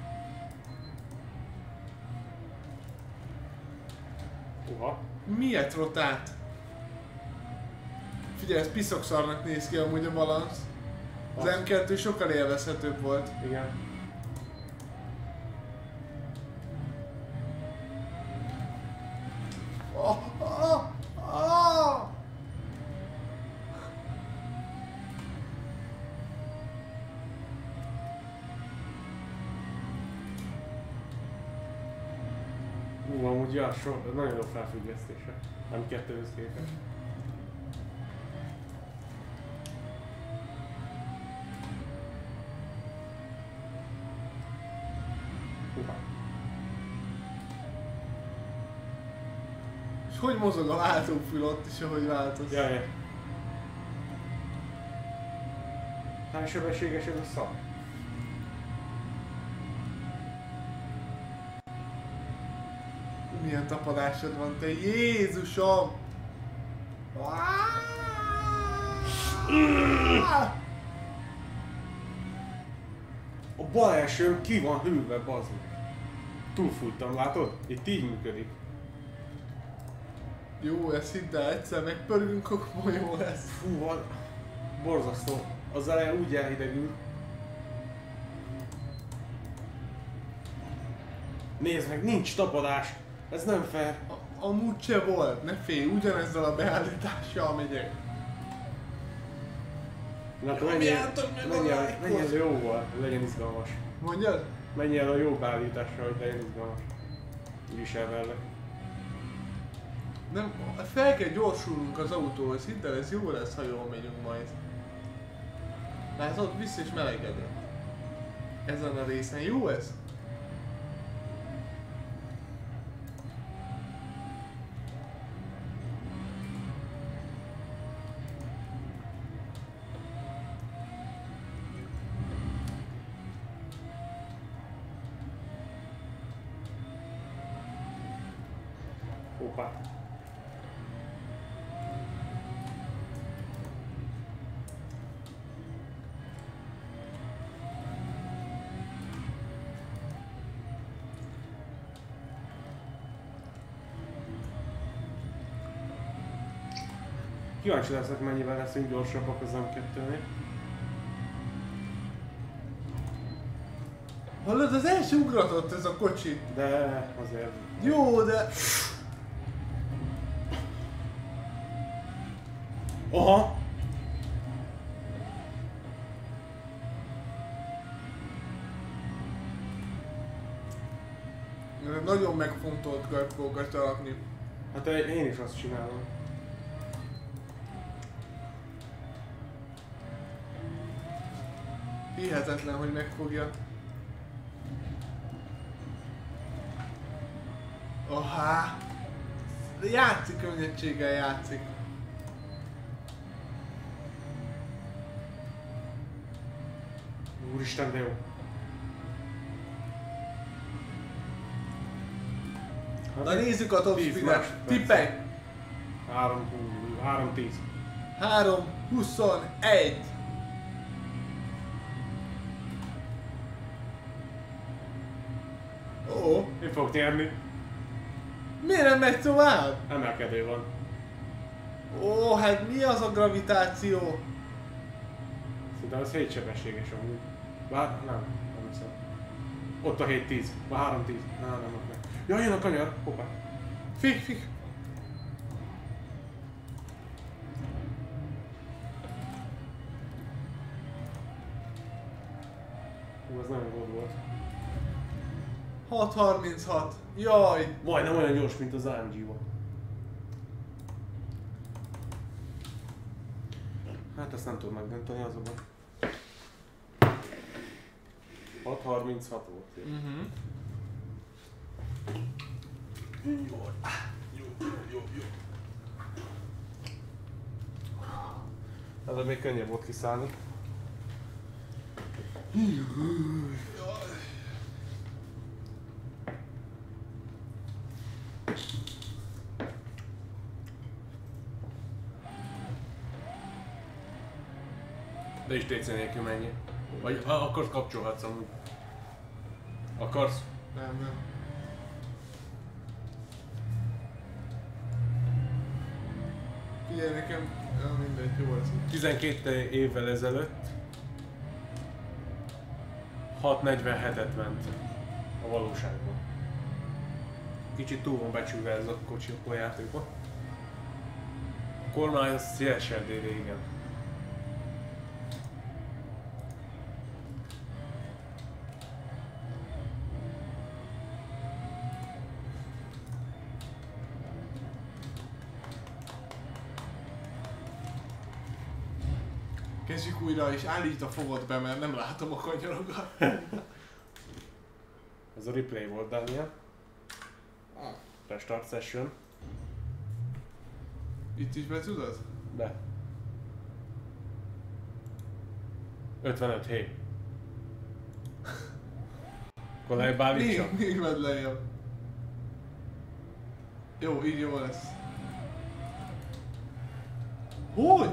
Uha. Miért rotált? Figyelj, ez piszokszarnak néz ki amúgy a balansz. Az Az. em kettő sokkal élvezhetőbb volt. Igen. Ah, ah, ah! Ú, amúgy ja, so, nagyon jó felfüggesztése. Nem kettőhöz képest. Uha. És hogy mozog a váltófül ott is, ahogy változ? Ja, ja. Hány sebességes ez a szar? Milyen tapadásod van, te Jézusom! A bal elsőm ki van hűlve, bazd meg. Túlfújtam, látod? Itt így működik. Jó, ezt hidd el, egyszer megpörgünk, akkor jó lesz. Fú, van. Borzasztó. Az eleje úgy elhidegül. Nézd meg, nincs tapadás. Ez nem fair. A- amúgy se volt, ne félj, ugyanezzel a beállítással megyek. Na akkor menjél, Nyomjátok meg a menjél, lájkot! menjél jóval, legyen izgalmas. Mondjad? Menjél a jó beállításra, hogy legyen izgalmas. Úgyis elverlek. Nem, fel kell gyorsulnunk az autóhoz, hidd el, ez jó lesz, ha jól megyünk majd. Látod, vissza is melegedett. Ezen a részen jó ez? Hoppá. Kíváncsi leszek, mennyivel leszünk gyorsabbak az em kettőnél. Hallod, az első ugratott ez a kocsi. De azért... Jó, de... Aha! Nagyon megfontolt garkókat rakni. Hát én is azt csinálom. Hihetetlen, hogy megfogja. Ahá! De játszik, könnyedséggel játszik. Úristen, de jó. Na nézzük a top tíz speedet. másodperc. Tippelj! három tíz. három huszonegy. Ó, Én fogok nyerni. miért nem megy tovább? Emelkedő van. Ó, hát mi az a gravitáció? Szerintem az hét sebességes amúgy. Bár nem, nem hiszem. Ott a hét tíz. Már három tíz. Na, nem ott meg. Ja, jön a kanyar. Hoppá. Fik, fik. Hú, ez nagyon gond volt. hat harminchat. Jaj. Majdnem olyan gyors, mint az á em gé volt. Hát ezt nem tudom megdönteni, az a baj. hat harminchat volt. Uh-huh. Jó, jó, jó, jó. Ez még könnyebb volt kiszállni. De is té cé nélkül mennyi. Vagy ha akarsz, kapcsolhatsz amúgy. Akarsz? Nem, nem. Figyelj nekem, ja, mindegy, jó lesz. tizenkét évvel ezelőtt hat negyvenhetet ment a valóságban. Kicsit túl van becsülve ez a kocsi a játékban. A kormány az szélesen régen. Kezdjük újra és állítsd a fogod be, mert nem látom a kanyarokat. Ez a replay volt, Daniel. Restart session. Itt is be tudod? Be. ötvenöt hé. Akkor lejjebb állítsa? Még, még vedd lejjebb. Jó, így jó lesz. Hogy?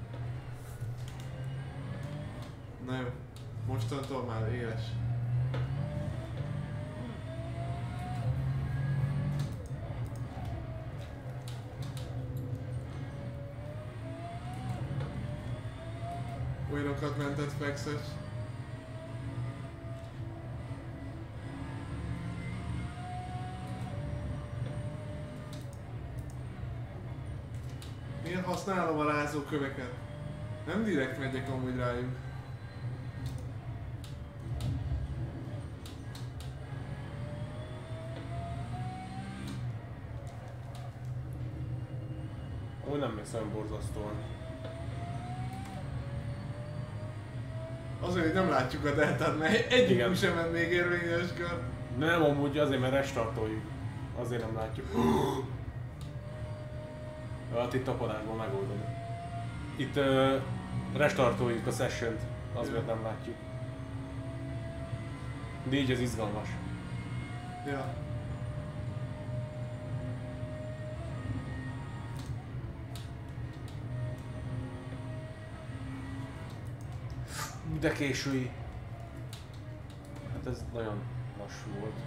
Na jó, mostantól már éles. Olyanokat mentett flexes. Miért használom a rázóköveket? Nem direkt megyek amúgy rájuk. Úgy nem mész olyan borzasztóan. Azért, hogy nem látjuk a deltát, mert egyikünk Igen. sem ment még érvényes kör. Nem, amúgy azért, mert restartoljuk. Azért nem látjuk. Hát itt tapadásban megoldom. Itt uh, restartoljuk a sessiont, azért nem látjuk. De így ez izgalmas. Ja. De késői. Hát ez nagyon lassú volt.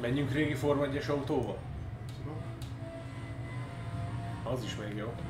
Menjünk régi Forma egyes autóval? Tudok. Az is még jó.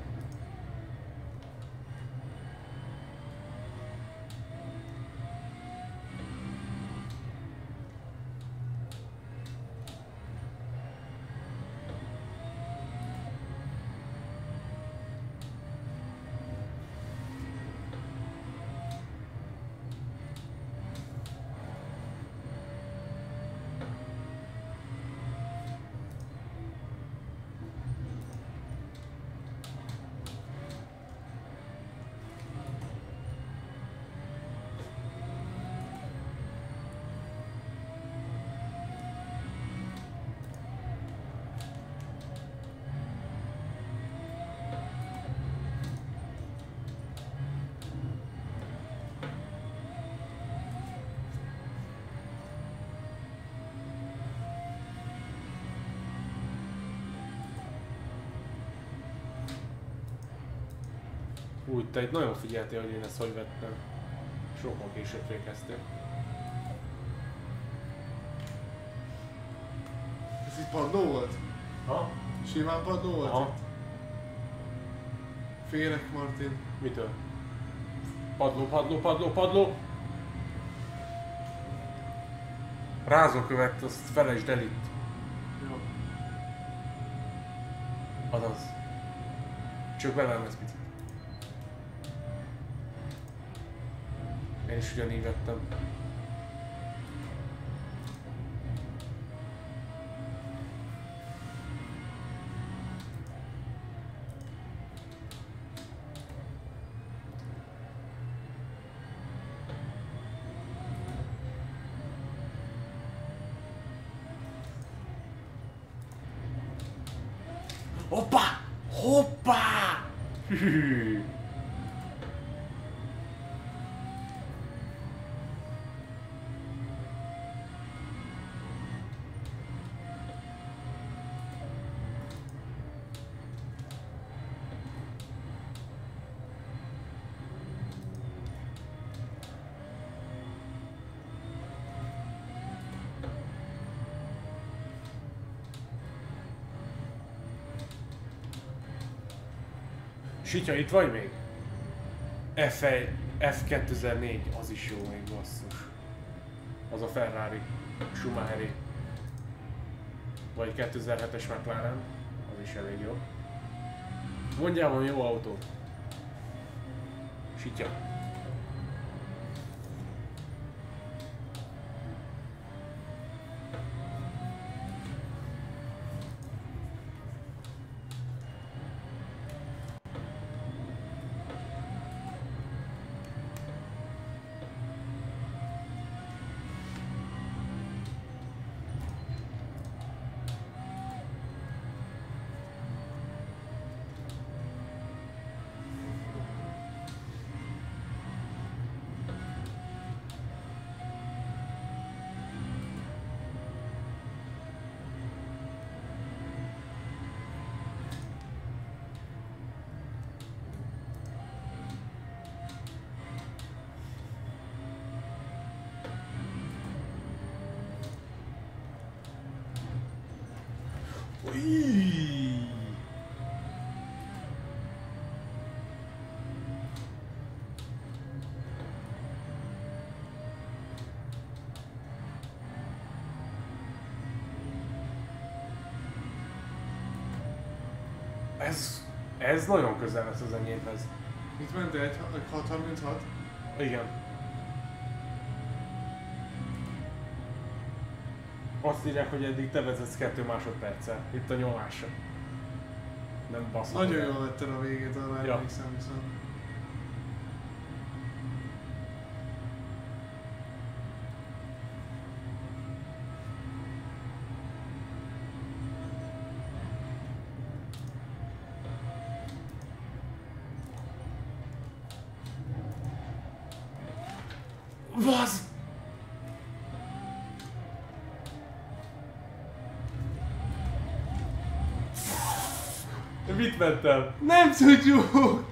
Úgy, te itt nagyon figyeltél, hogy én ezt hogy vettem. Sokkal később fékeztél. Ez itt padló volt? Ha? Simán padló volt? Aha. Félek, Martin. Mitől? Padló, padló, padló, padló! Rázókövet, azt felejtsd el itt. Jó. Azaz. Csak belelmez picit. Én is ugyanígy vettem. Hoppá! Hoppá! Hű. Sitya, itt vagy még? F egy, F kétezer-négy, az is jó még, basszus. Az a Ferrari, Schumacheri. Vagy kétezer-hetes McLaren, az is elég jó. Mondjál valami jó autót. Sitya. Ui. Ez, ez nagyon közel lesz az enyémhez. Mit ment egy hat harminchat? Igen. Azt írják, hogy eddig te vezetsz kettő másodperccel. Itt a nyomása. Nem baszol. Nagyon jól vetted a végét, arra Ja. emlékszem viszont. Vasz! Mit mentem? Nem tudjuk!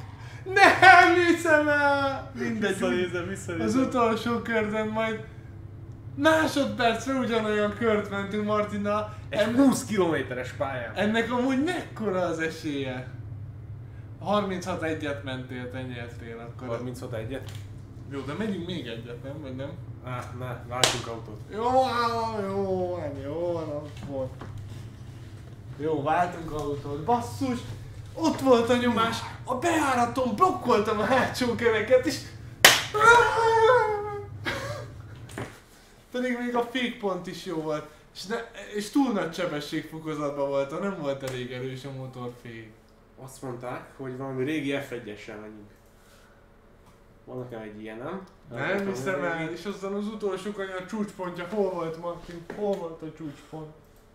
Nem hiszem el! Mindegy, Visszanézem, visszanézem. az utolsó körben majd Másodpercre ugyanolyan kört mentünk Martinnal. Egy En... húsz kilométeres pályán. Ennek amúgy mekkora az esélye? harminchat egyet mentél, te nyertél akkor. harminchat egyet? Jó, de megyünk még egyet, nem? Vagy nem? Á, ne, váltsunk autót. Jó, á, jó, van, jó van, ott volt. Jó, váltunk autót. Basszus! Ott volt a nyomás, a bejáraton blokkoltam a hátsó kereket is. Pedig még a fékpont is jó volt. És, ne, és túl nagy sebességfokozatban volt, nem volt elég erős a motorfék. Azt mondták, hogy valami régi ef egyessel megyünk. Van nekem egy ilyen, nem? Nem hiszem el, és aztán az utolsó kanyar csúcspontja, hol volt Martin? Hol volt a csúcspont?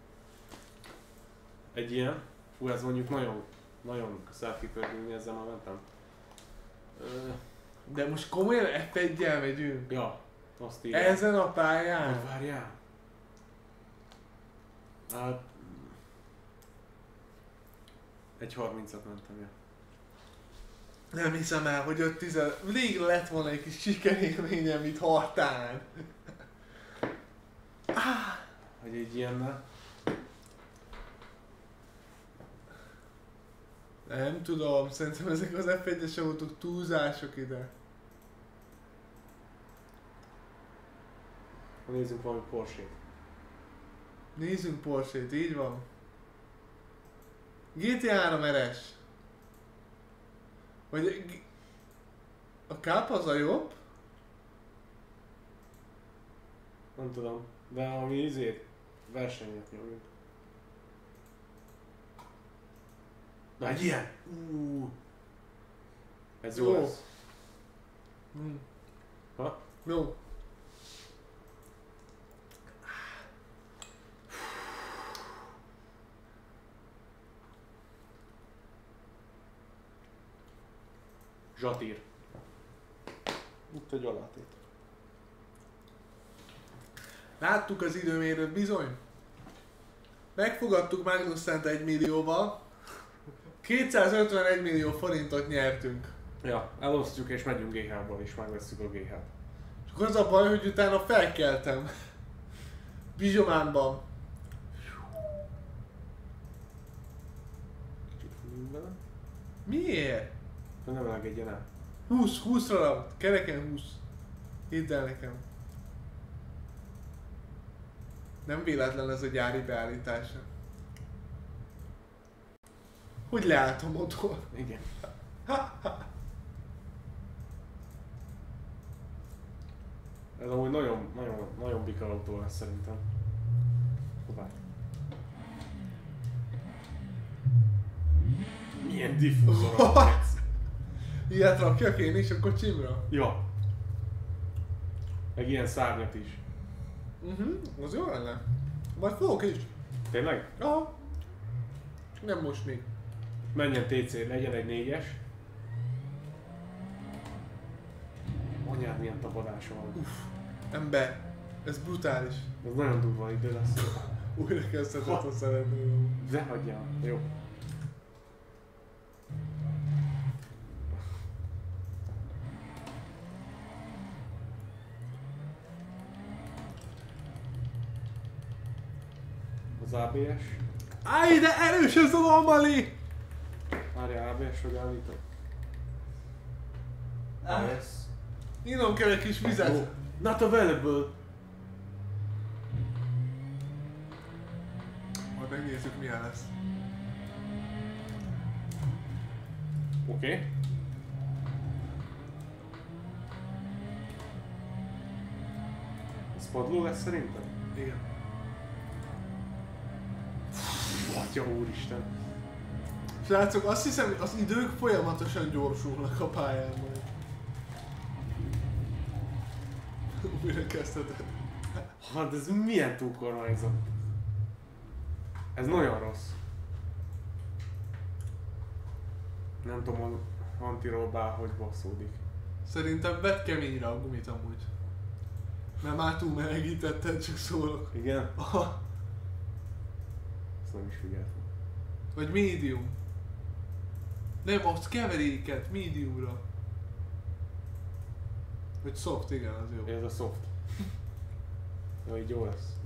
Egy ilyen? Hú, ez mondjuk nagyon, nagyon selfie-pörgünk, ezzel már mentem. Ö, De most komolyan ef egyel megyünk? ja, azt írja. Ezen a pályán? Hát várjál. Hát... Egy harmincat mentem, ja. Nem hiszem el, hogy ott tizen... Végre lett volna egy kis sikerélményem itt Hartán. Hogy egy ilyennel. Nem tudom, szerintem ezek az ef egyes autók túlzások ide. Nézzünk valami Porsche-t. Nézzünk Porsche-t, így van. gé té három er es. Vagy... A Cup az a jobb? Nem tudom, de ami izét versenyet nyomjuk. Na egy ilyen! Uh. Ez jó, Jó. lesz. Hm. Ha? Jó. Zsatír. Itt egy alátét. Láttuk az időmérőt bizony. Megfogadtuk Magnussent egy millióval. kétszázötvenegy millió forintot nyertünk. Ja, elosztjuk és megyünk gé há-ból és megvesszük a gé há-t. Csak az a baj, hogy utána felkeltem. Bizsománban. Kicsit fújjunk bele. Miért? De nem elgedjen el. húsz, húszra ragadt. Kereken húsz. Hidd el nekem. Nem véletlen ez a gyári beállítása. Hogy leállt a motor? Igen. Ez amúgy nagyon, nagyon, nagyon bika autó lesz szerintem. Hová? Milyen diffúzor a Ilyet rakjak én is a kocsimra? Ja. Meg ilyen szárnyat is. Mhm, uh-huh, az jó lenne. Majd fogok is. Tényleg? Aha. Nem most még. Menjen té cé, legyen egy négyes. Anyád, milyen tapadása van. Uff, ember. Ez brutális. Ez nagyon durva idő lesz. Újra kezdheted a szeretni. De hagyjál. Jó. Az á bé es. Áj, de erős ez a normali! Várjál, á bé es-ről állítok. Ah. Yes. Innom kell egy kis vizet. Oh. Not available. Majd megnézzük milyen lesz. Oké. Okay. Ez padló lesz szerintem? Igen. Atya úristen. Srácok, azt hiszem, hogy az idők folyamatosan gyorsulnak a pályán majd. Újra kezdheted. Hát ez milyen túlkormányzat? Ez nagyon rossz. Nem tudom, hogy Antiról bárhogy basszódik. Szerintem vedd keményre a gumit amúgy. Mert már túl melegítetted, csak szólok. Igen? Aha. Ezt nem is figyeltem. Vagy medium. Nem, azt keveréket, mediumra. Vagy soft, igen, az jó. Ez a soft. Jó, így jó lesz.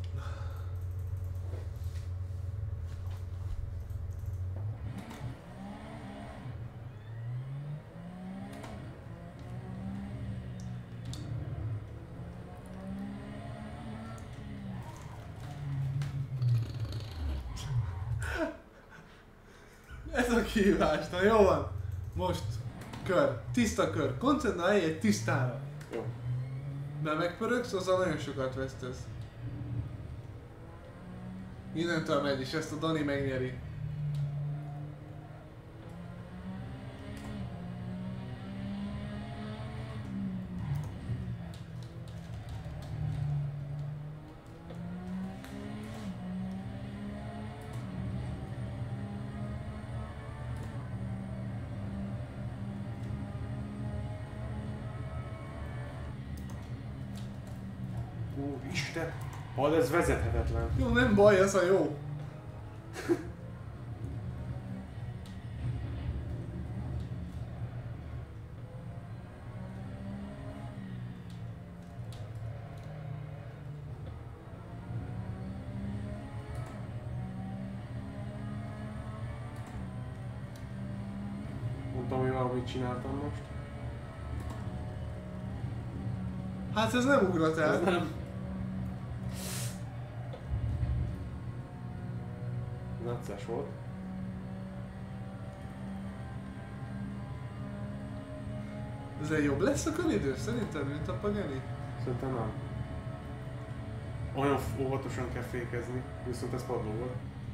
Ez a kihívás, na jó van. Most kör, tiszta kör, koncentrálj egy tisztára. Jó. De megpörögsz, azzal nagyon sokat vesztesz. Innentől megy, és ezt a Dani megnyeri. Úristen! Hall, ez vezethetetlen. Jó, nem baj, ez a jó. Mondtam, hogy valamit csináltam most. Hát ez nem ugrott el. Ez nem. Necces volt. Ez egy jobb lesz a köridő szerinted, mint a Pagani? Szerintem nem. Olyan óvatosan kell fékezni, viszont ez padló volt.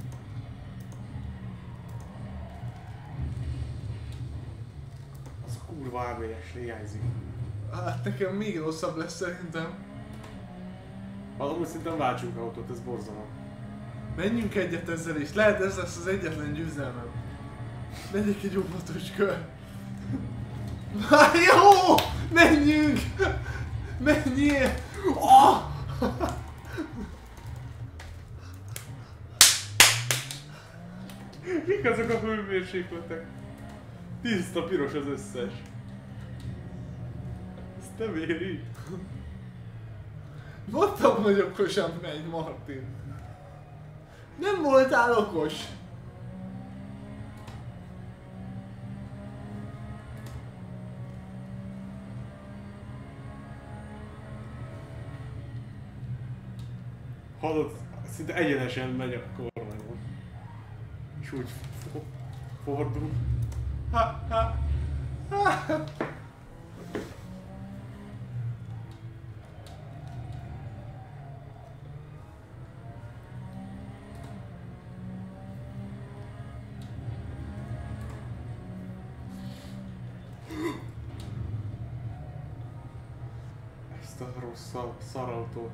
Az a kurva á bé es hiányzik. Hát nekem még rosszabb lesz szerintem. Valamúgy szerintem váltsunk autót, ez borzalom. Menjünk egyet ezzel is, lehet ez lesz az egyetlen győzelmem. Legyek egy óvatos kör. Már jó! Menjünk! Menjél! Oh! Mik azok a hőmérsékletek? Tiszta piros az összes. Ezt nem éri. Mondtam, hogy okosan megy, Martin. Nem voltál okos. Hallod, szinte egyenesen megy a kormányon. És úgy fo- fordul. Ha, ha, ha. Ezt a rossz szar- szarautót.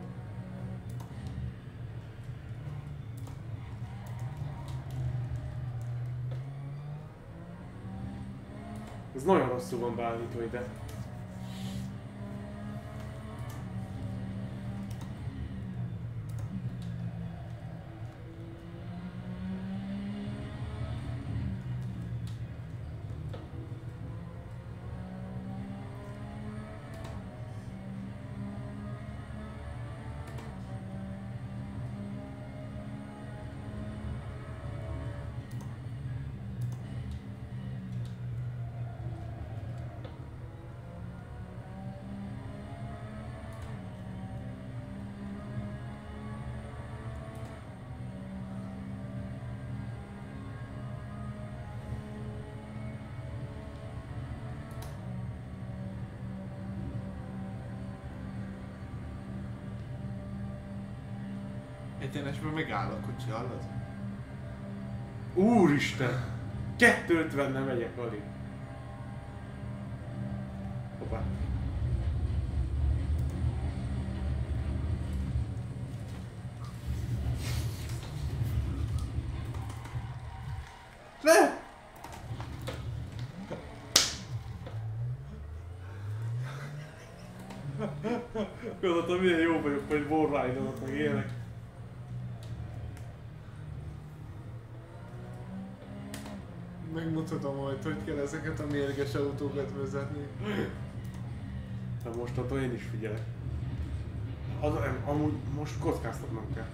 Ez nagyon rosszul van beállítva ide. Egyenesben megáll a kocsi, hallod? Úristen! kétszázötvennel megyek alig. Hoppá. Ne! Gondoltam, milyen jó vagyok, hogy borrájdolok meg ilyenek. Megmutatom majd, hogy kell ezeket a mérges autókat vezetni. Na mostantól én is figyelek. Az, nem, amúgy most kockáztatnom kell.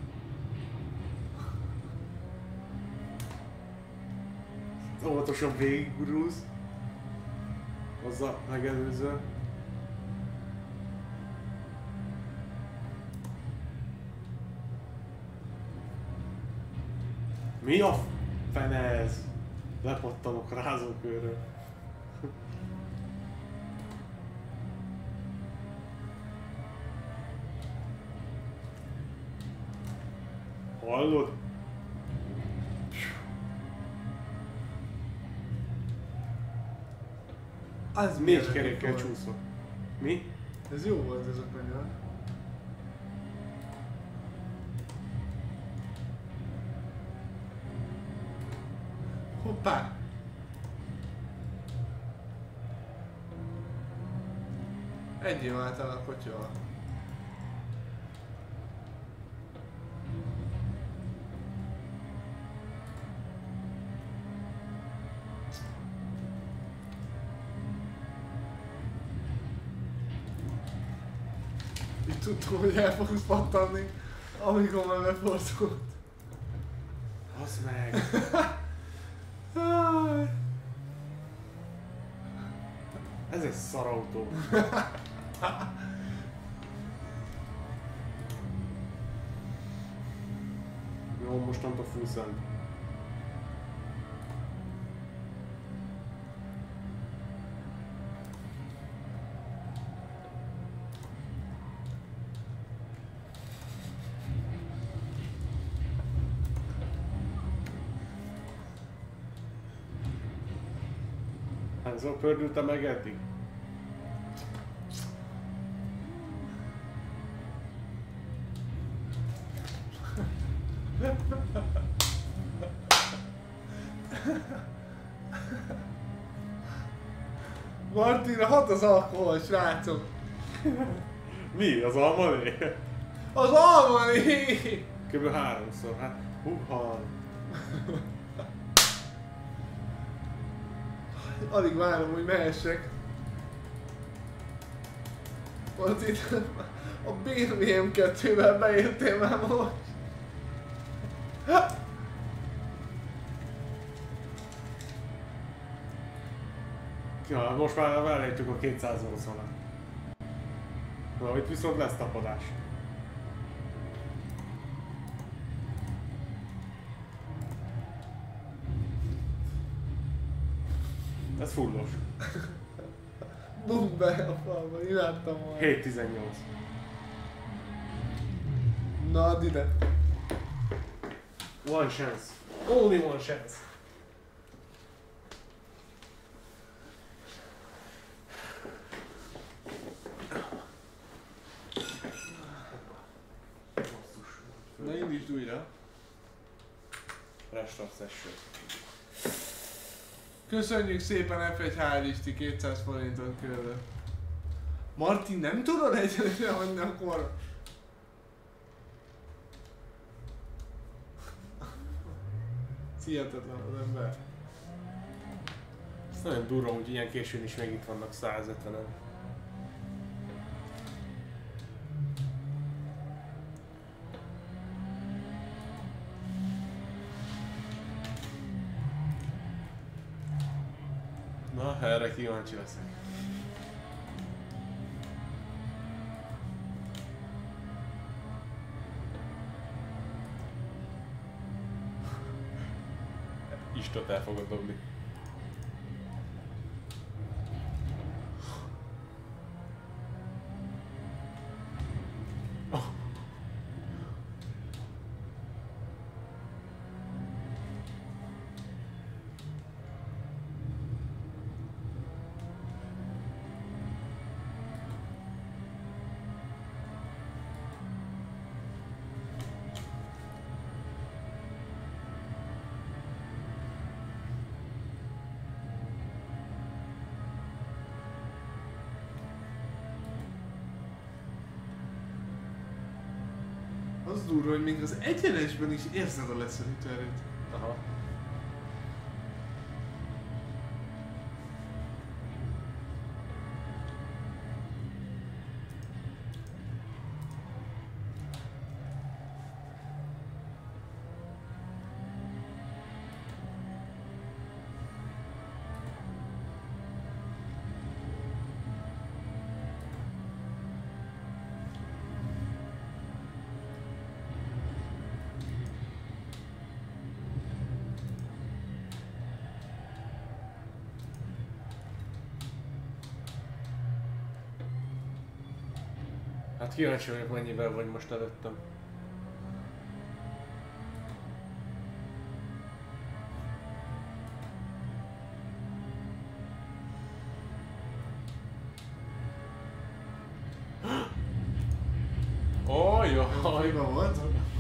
Óvatosan végiggurulsz. Azzal megelőző. Mi a fene ez? Lepattanok rázókőről. Hallod? Az Négy kerékkel csúszok. Mi? Ez jó volt ez a kanyar. Hoppá! Egyé váltál a kotyval. Így tudtam, hogy el fogsz pattanni, amikor már befordult. Az meg! Ez egy szarautó. Jó, mostantól full szent. Hányszor pördültem meg eddig? Martina, hat az alkohol, srácok! Mi? Az almané? Az almané! Kb. háromszor, hát húha! Alig várom, hogy mehessek. Martina, a bé em vé em kettővel beértél már most. Ja, most már elejtjük a kétszáznyolcvanat. Na, itt viszont lesz tapadás. Ez fullos. Bum be a falba, imádtam volna. hét tizennyolc. Na, add ide. One chance. Only one chance. Na, indítsd újra. Restart session. Köszönjük szépen ef egy há Isti kétszáz forintot küldött. Martin, nem tudod egyelőre hagyni akkor? Hihetetlen az ember. Ez nagyon durva, hogy ilyen későn is még itt vannak százötvenen. Na, erre kíváncsi leszek. Istot el fogod dobni. Az durva, hogy még az egyenesben is érzed a leszorító erőt. Aha. Hát kíváncsi vagyok, mennyivel vagy most előttem. Ojjaj! Hiba volt?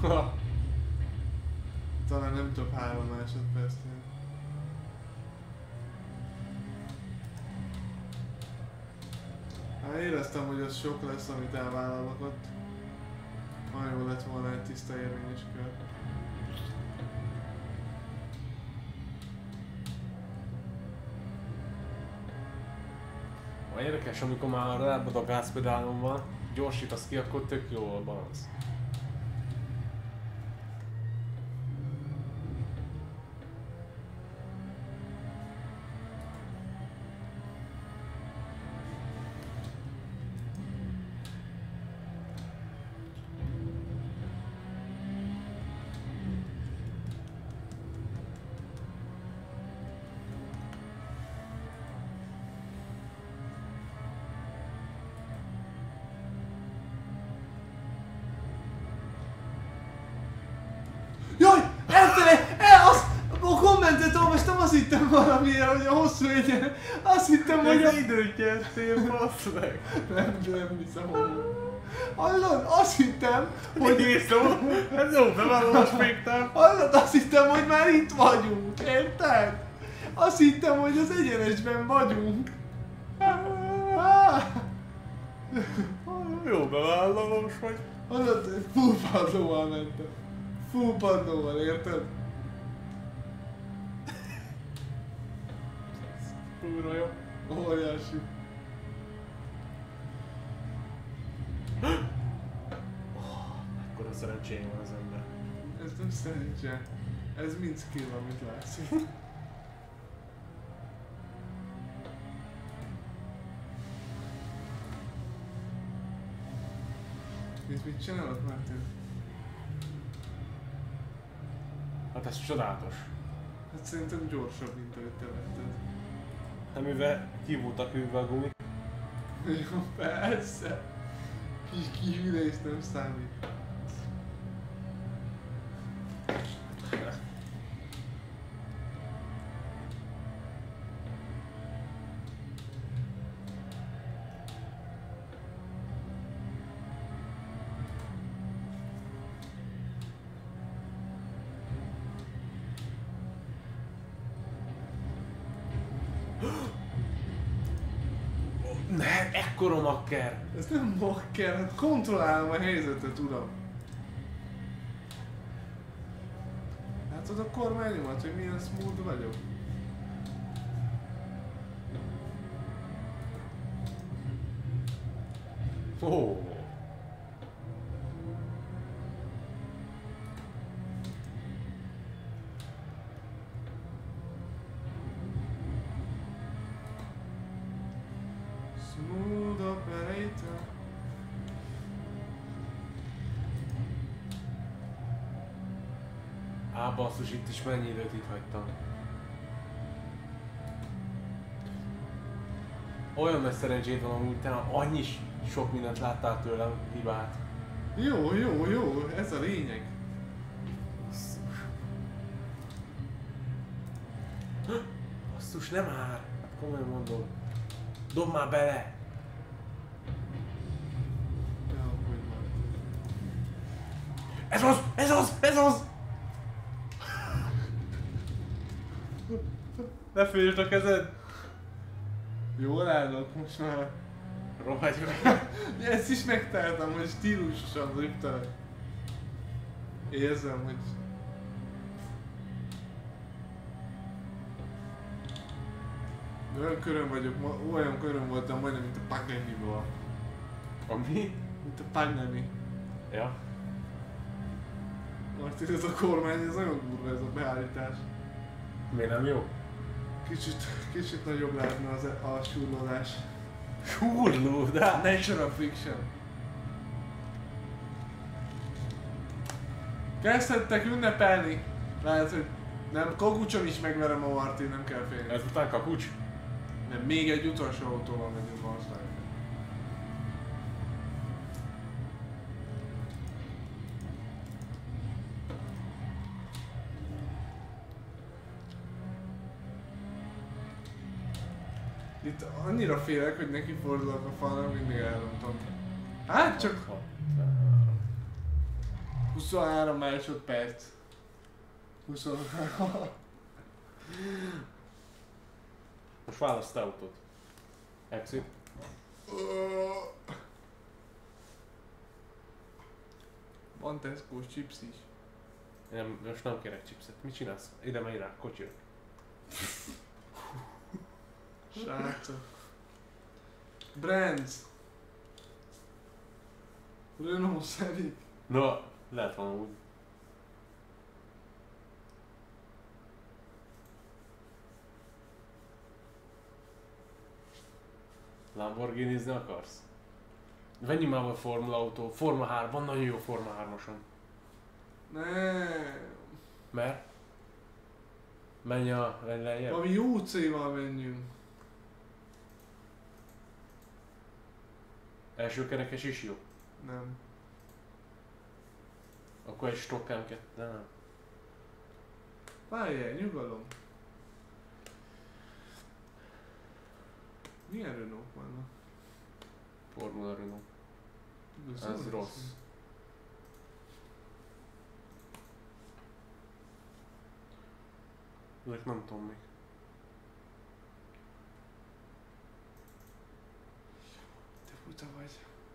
Talán nem több három másodpercnél. Hát éreztem, hogy az sok lesz, amit elvállalok ott. Nagyon jó lett volna egy tiszta érvényes kör. Olyan érdekes, amikor már rábad a gázpedálon van, gyorsítasz ki, akkor tök jó a balansz. Jaj! Eltele! El, az, a kommentet olvastam, azt hittem valamiért, hogy a hosszú egyen. Azt hittem, hogy a... időt nyertél, bassz meg! Nem, nem hiszem, hogy... Hallod? Azt hittem, hogy... Néztem, ez jó, bevállalom a spektrát. Hallod? Azt hittem, hogy már itt vagyunk. Érted? Azt hittem, hogy az egyenesben vagyunk. Jó, bevállalom, vagy. Hallod? Full padlóval mentem. Full padlóval, érted? Kurva jó. Óriási. Akkor a szerencséje van az ember. Ez nem szerencse. Ez mind skill, amit látsz. Mit, mit csinálod, Martin? Hát ez csodálatos. Hát szerintem gyorsabb, mint ahogy te vetted. Hát mivel ki voltak hűvve a gumik. Jó, persze. Kis kihűlés nem számít. Ne, ekkora makker! Ez nem bakker, hát kontrollálom a helyzetet, uram. Látod a kormányomat, hogy milyen smooth vagyok? Ó. Oh. Smooth operator. Á, basszus, itt is mennyi időt itt hagytam. Olyan nagy szerencséd van amúgy, te annyi sok mindent láttál tőlem, hibát. Jó, jó, jó, ez a lényeg. Basszus. Basszus, nem már! Hát komolyan mondom. Dobd már bele! Ja, hogy van. Ez az! Ez az! Ez az! Ne féltsd a kezed! Jól állok most már. Rohagy meg! Ezt is megtaláltam, hogy stílusosan rögtön. Érzem, hogy... Olyan köröm vagyok, ma- olyan köröm voltam majdnem, mint a Pagnani-ból. Ami? Mint a Pagnani. Ja. Martin, ez a kormány, ez nagyon durva ez a beállítás. Miért nem jó? Kicsit, kicsit nagyobb lehetne az, a súrlódás. Súrló, de... Natural fiction. Kezdhettek ünnepelni. Lehet, hogy nem, kakucson is megverem a Martin, nem kell félni. Ezután kakucs? Nem, még egy utolsó autóval megyünk valószínűleg. Itt annyira félek, hogy neki fordulok a falnak, mindig elrontom. Hát csak huszonhárom másodperc. huszonhárom. Most választ te autót. Exit. Van Tesco-s chips is. Nem, most nem kérek chipset. Mit csinálsz? Ide menj rá, kocsira. Srácok. Brands. Renault Civic. Na, lehet van úgy. Lamborghini-zni akarsz? Vegyünk már a Formula autó, Forma három, van nagyon jó Forma hármason. Nem. Mert? Menj a lejjebb. Valami jó céval menjünk. Első kerekes is jó. Nem. Akkor egy stock em kettő, de nem. Várjál, nyugalom. Milyen Renault vannak? Formula Renault. Ez Ez rossz. Ezek nem tudom még. Te buta vagy.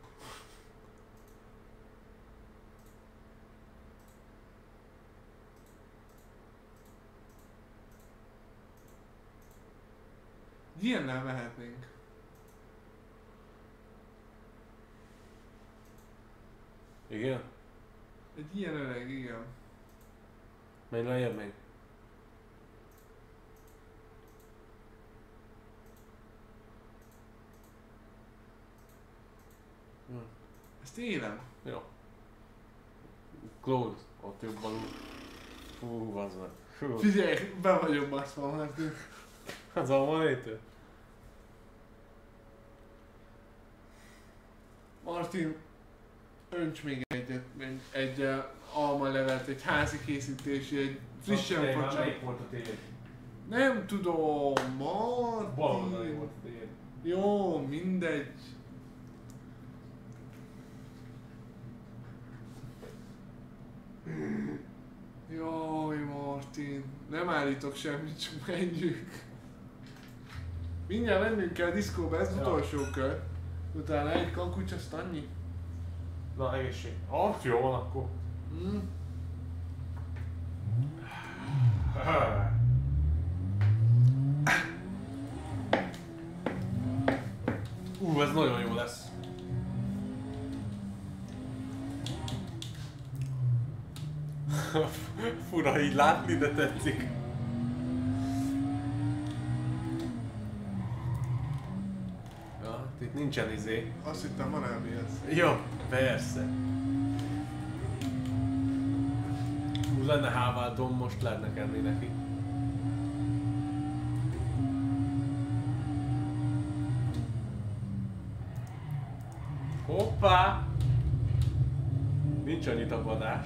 Ilyennel mehetnénk. Igen? Egy ilyen öreg, igen. Menj lejjebb még. Hm. Ezt élem. Jó. Close. Ott jobban. Fú, az meg. Fú. Figyelj, be vagyok baszva, Martin. Az a van létő. Martin, önts még egyet, egy, egy uh, almalevet, egy házi készítésű, egy frissen Melyik facsart. volt a tiéd? Nem tudom, Martin. Baloldali volt a tiéd. Jó, mindegy. Jaj, Martin. Nem állítok semmit, csak menjünk. Mindjárt mennünk kell diszkóba, ez az Ja. utolsó kör. Utána egy kakucs, azt annyi. Na, egészség. Ah, jó van akkor. Mm. Ú, ez nagyon jó lesz. Fura így látni, de tetszik. Ja, itt nincsen izé. Azt hittem, van elméhez. Jó, persze. Hú, lenne háváltom, most lenne enni neki. Hoppá! Nincs annyi tapadás.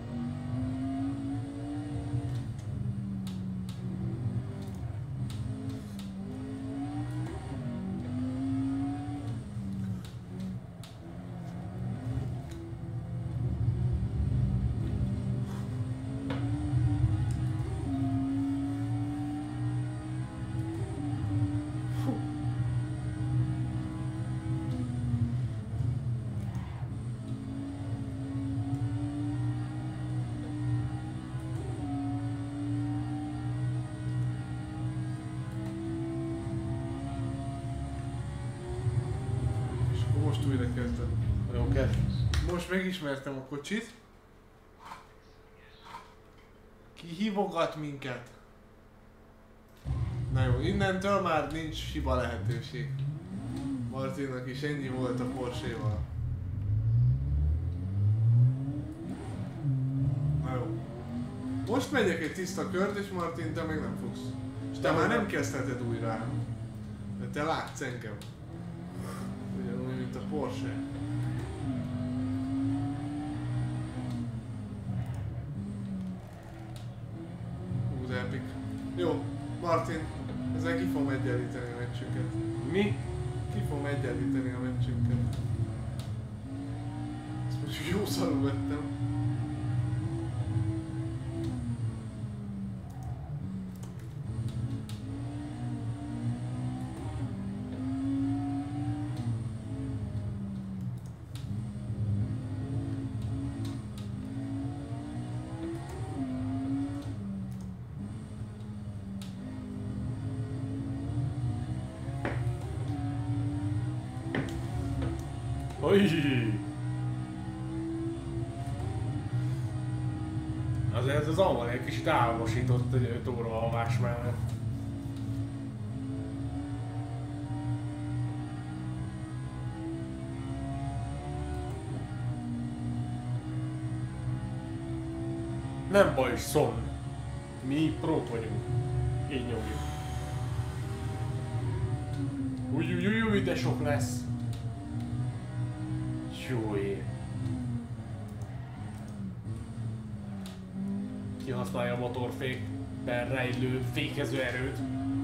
És akkor most újra kezdem. Jó kell. Most megismertem a kocsit. Ki hívogat minket? Na jó, innentől már nincs hiba lehetőség. Martinnak is ennyi volt a Porsche-val. Na jó. Most megyek egy tiszta kört, és Martin, te még nem fogsz. És te már nem kezdheted újra. De te látsz engem. Ugyanúgy, mint a Porsche. Hú, de epic. Jó, Martin, ezek ki fogom egyenlíteni a meccsünket. Mi? Ki fogom egyenlíteni a meccsünket. Ezt most jó szarul vettem. Azért az alman egy kicsit álmosított egy öt óra alvás mellett. Nem baj, szon. Mi prót vagyunk. Így nyomjuk. Ujjjjjjjj, de sok lesz. Jó ég. Kihasználja a motorfékben rejlő fékező erőt.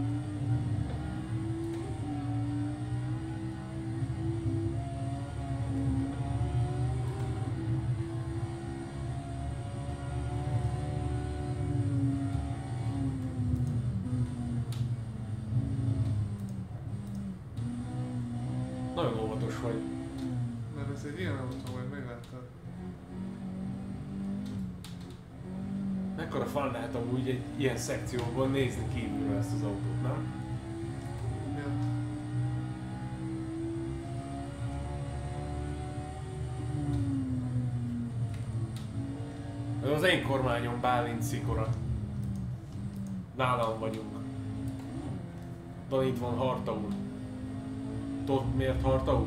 Nagyon óvatos vagy. Mert ez egy ilyen autó, majd megláttad. Mekkora fun lehet amúgy egy ilyen szekcióban nézni kívülről ezt az autót, nem? Ja. Ez az én kormányom, Bálint Szikora. Nálam vagyunk. Van itt van Hartaul. Tudod miért Hartaul?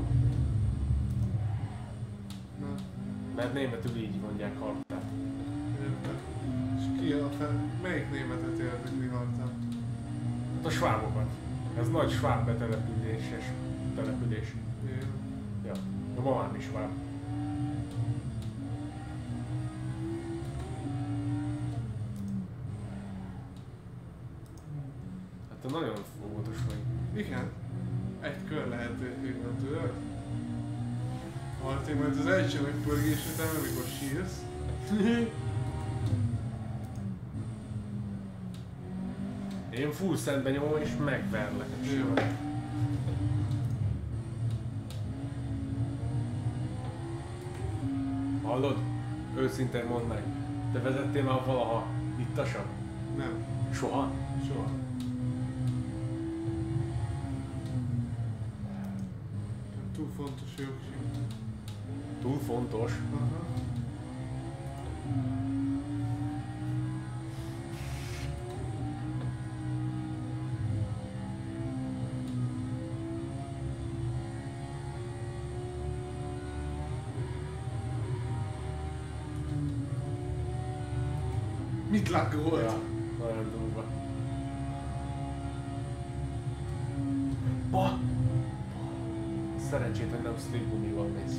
Na, Mert németül így mondják Hartát. értem. És ki a fel... Melyik németet érdekli harcán? A svábokat. Ez nagy sváb betelepüléses település. Én. Ja. A mamám is sváb. Hát te nagyon óvatos vagy. Igen. Egy kör lehet innen, tudod? Martin, majd az első megpörgés után, amikor sírsz. Én full szentbe nyomom és megverlek. Jó. Hallod? Őszintén mondd meg. Te vezettél már valaha ittasan? Nem. Soha? Soha. Túl fontos jogsi. Túl fontos. Aha. Mit laggolt? Ja, nagyon durva. Ba! Szerencsét, hogy nem sleep gumival mész.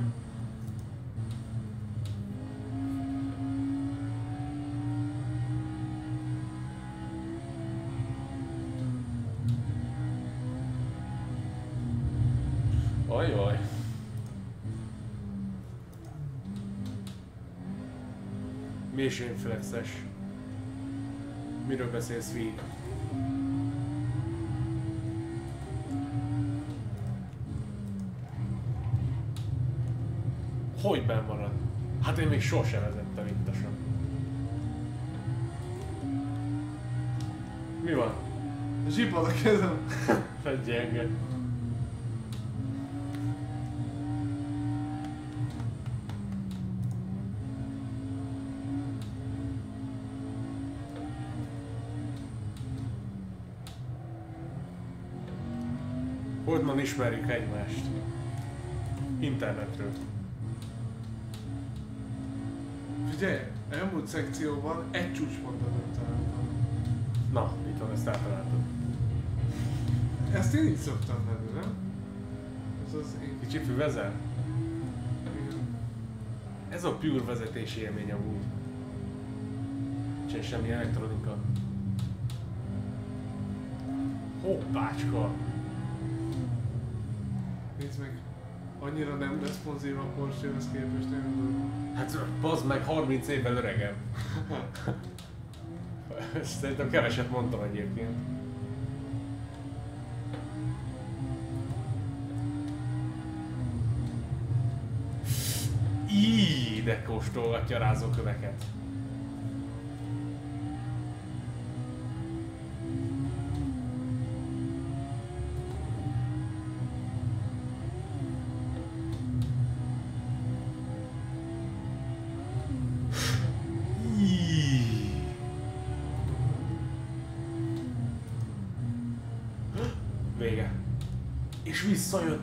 Ajaj. Mission flexes. Miről beszélsz, Víg? Hogy benn marad? Hát én még sosem vezettem ittasan. Mi van? Zsipad a kezem. Fedd gyenge. Honnan ismerjük egymást? Internetről. Figyelj, elmúlt szekcióban egy csúcspontot találtam. Na, itt van, ezt eltaláltad. Ezt én így szoktam menni, nem? Ez az én... Kicsi füvezel? Igen. Ez a pure vezetési élmény amúgy. Nincs semmi elektronika. Hoppácska! Nézd meg, annyira nem responsív a Porsche-hoz képest, nagyon durva. Hát bazd meg, harminc évvel öregem. Szerintem keveset mondtam egyébként. Íííí, de kóstolgatja a rázóköveket. Vége. És visszajött.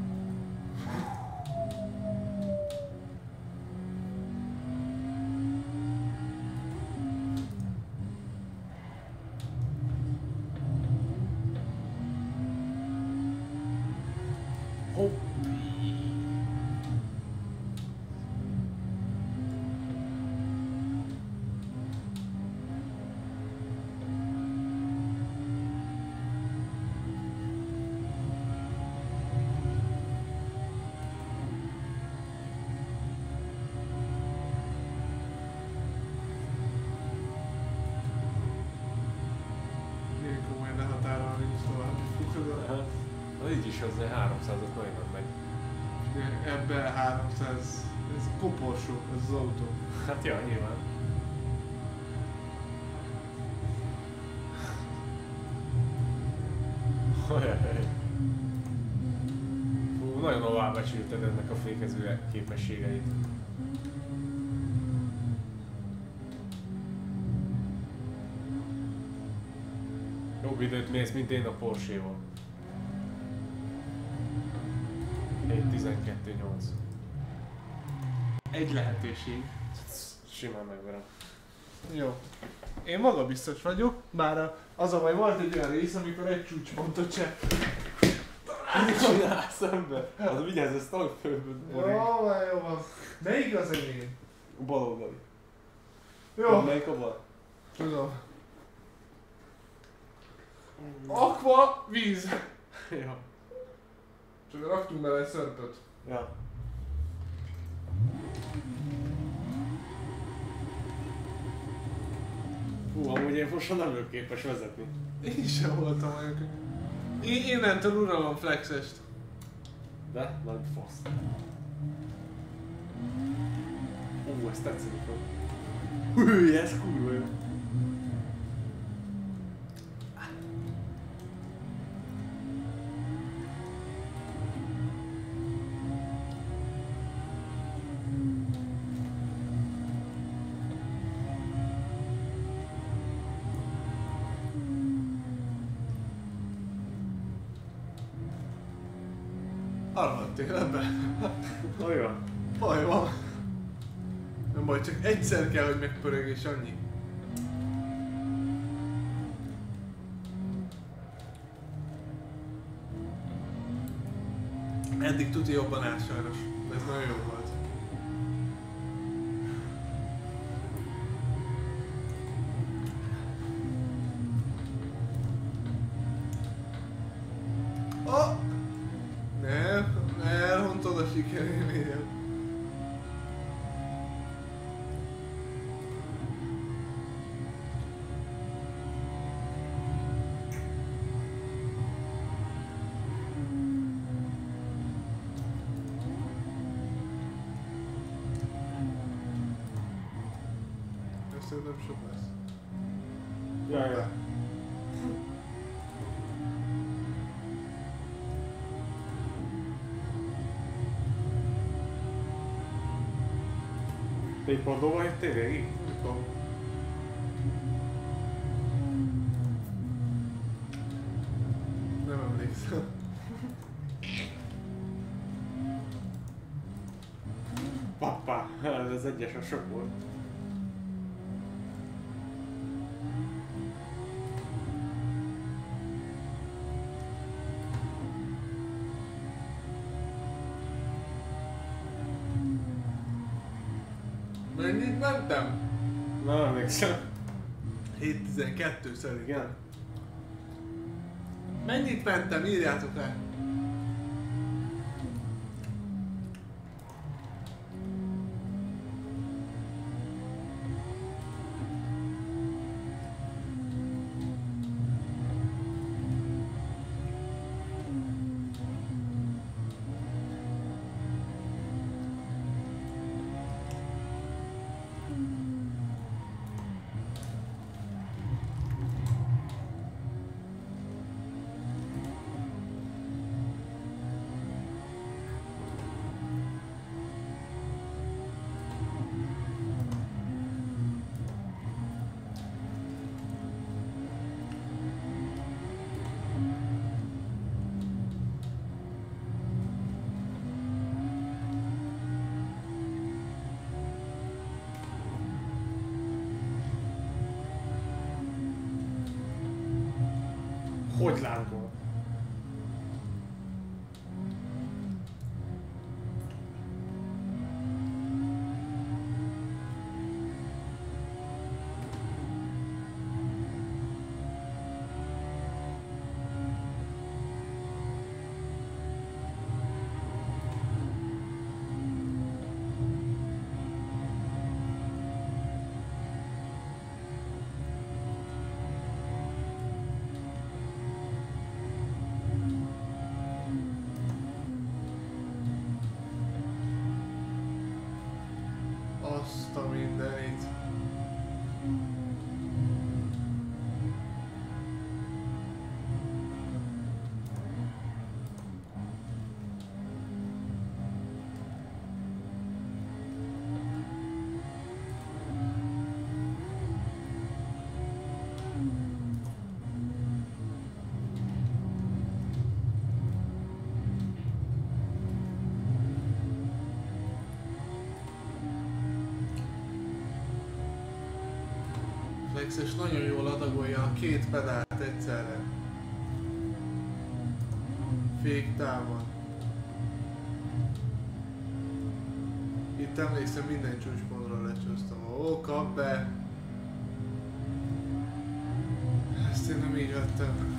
Hoppi. Milyen komoly lehatárolni nincs tovább. Az így is hozzá háromszázat nagyon megy. Ebben háromszáz, ez koporsó, ez az autó. Hát ja, nyilván. Ajaj. Hú, nagyon alábecsülted ennek a fékező képességeit. Jobb időt mész, mint én a Porsche-val. hét tizenkettő nyolc. Egy lehetőség. Simán megverem. Jó. Én magabiztos vagyok, bár az a baj, volt egy olyan rész, amikor egy csúcspontot se. Mit csinálsz ember? Az vigyázz, ez tag fölből. Jó van, jó van. Melyik az enyém? Bal oldali. Jó. Melyik a bal? Tudom. Aqua, víz. Ja. Csak raktunk bele egy szörpöt. Ja. Hú, amúgy én most nem vagyok képes vezetni. Én sem voltam olyan. Én innentől uralom flexest. De? Nagy fasz. Ó, ez tetszik fog. Hű, ez kurva jó. Harmadték ebbe. Olyan. Baj van. Nem baj, csak egyszer kell, hogy megpörög és annyi. Eddig tuti jobban áll sajnos. Ez nagyon jó volt. Oh! Nem, elhontod a sikerélményem. Ez szerintem sok lesz. Ja, ja. Te egy padlóval jöttél végig? Mikor? Nem emlékszem. Pappá, ez az egyes a sok volt. Mennyit mentem? Nem emlékszem. hét tizenkettő szerintem. Igen. Mennyit mentem, írjátok le! Hogy lángol? Azt a mindenit. És nagyon jól adagolja a két pedált egyszerre. Féktávon. Itt emlékszem, minden csúcspontról lecsúsztam. Ó, kap be! Ezt én nem így vettem.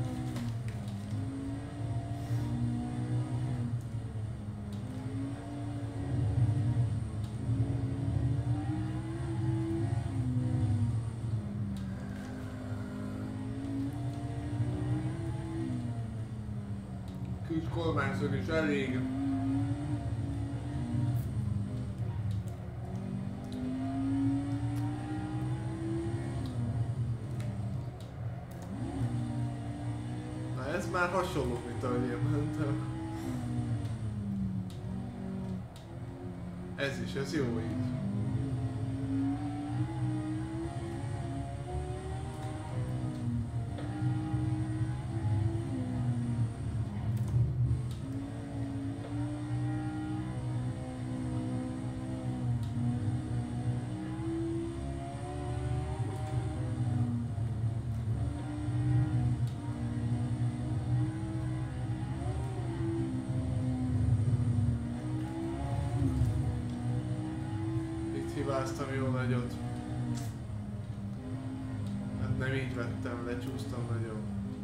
Kormányzók is elég. Na ez már hasonló, mint ahogy én mentem. Ez is, ez jó így. Hibáztam jó nagyot. Hát nem így vettem, lecsúsztam nagyon.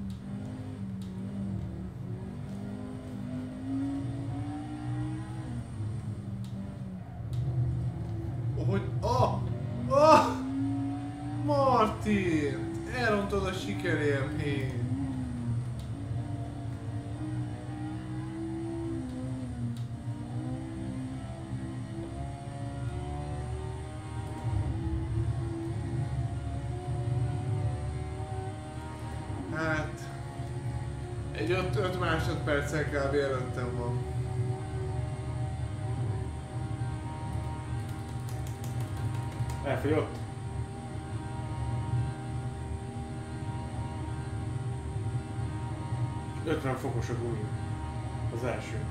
Hogy... Ah! Ah! Martin! Elrontod a sikerélményt! Egy öt másodperccel kb. Előttem van. Elfogyott? ötven fokos a gumi. Az első.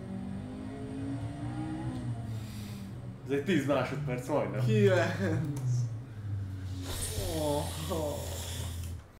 Ez egy tíz másodperc majdnem. kilenc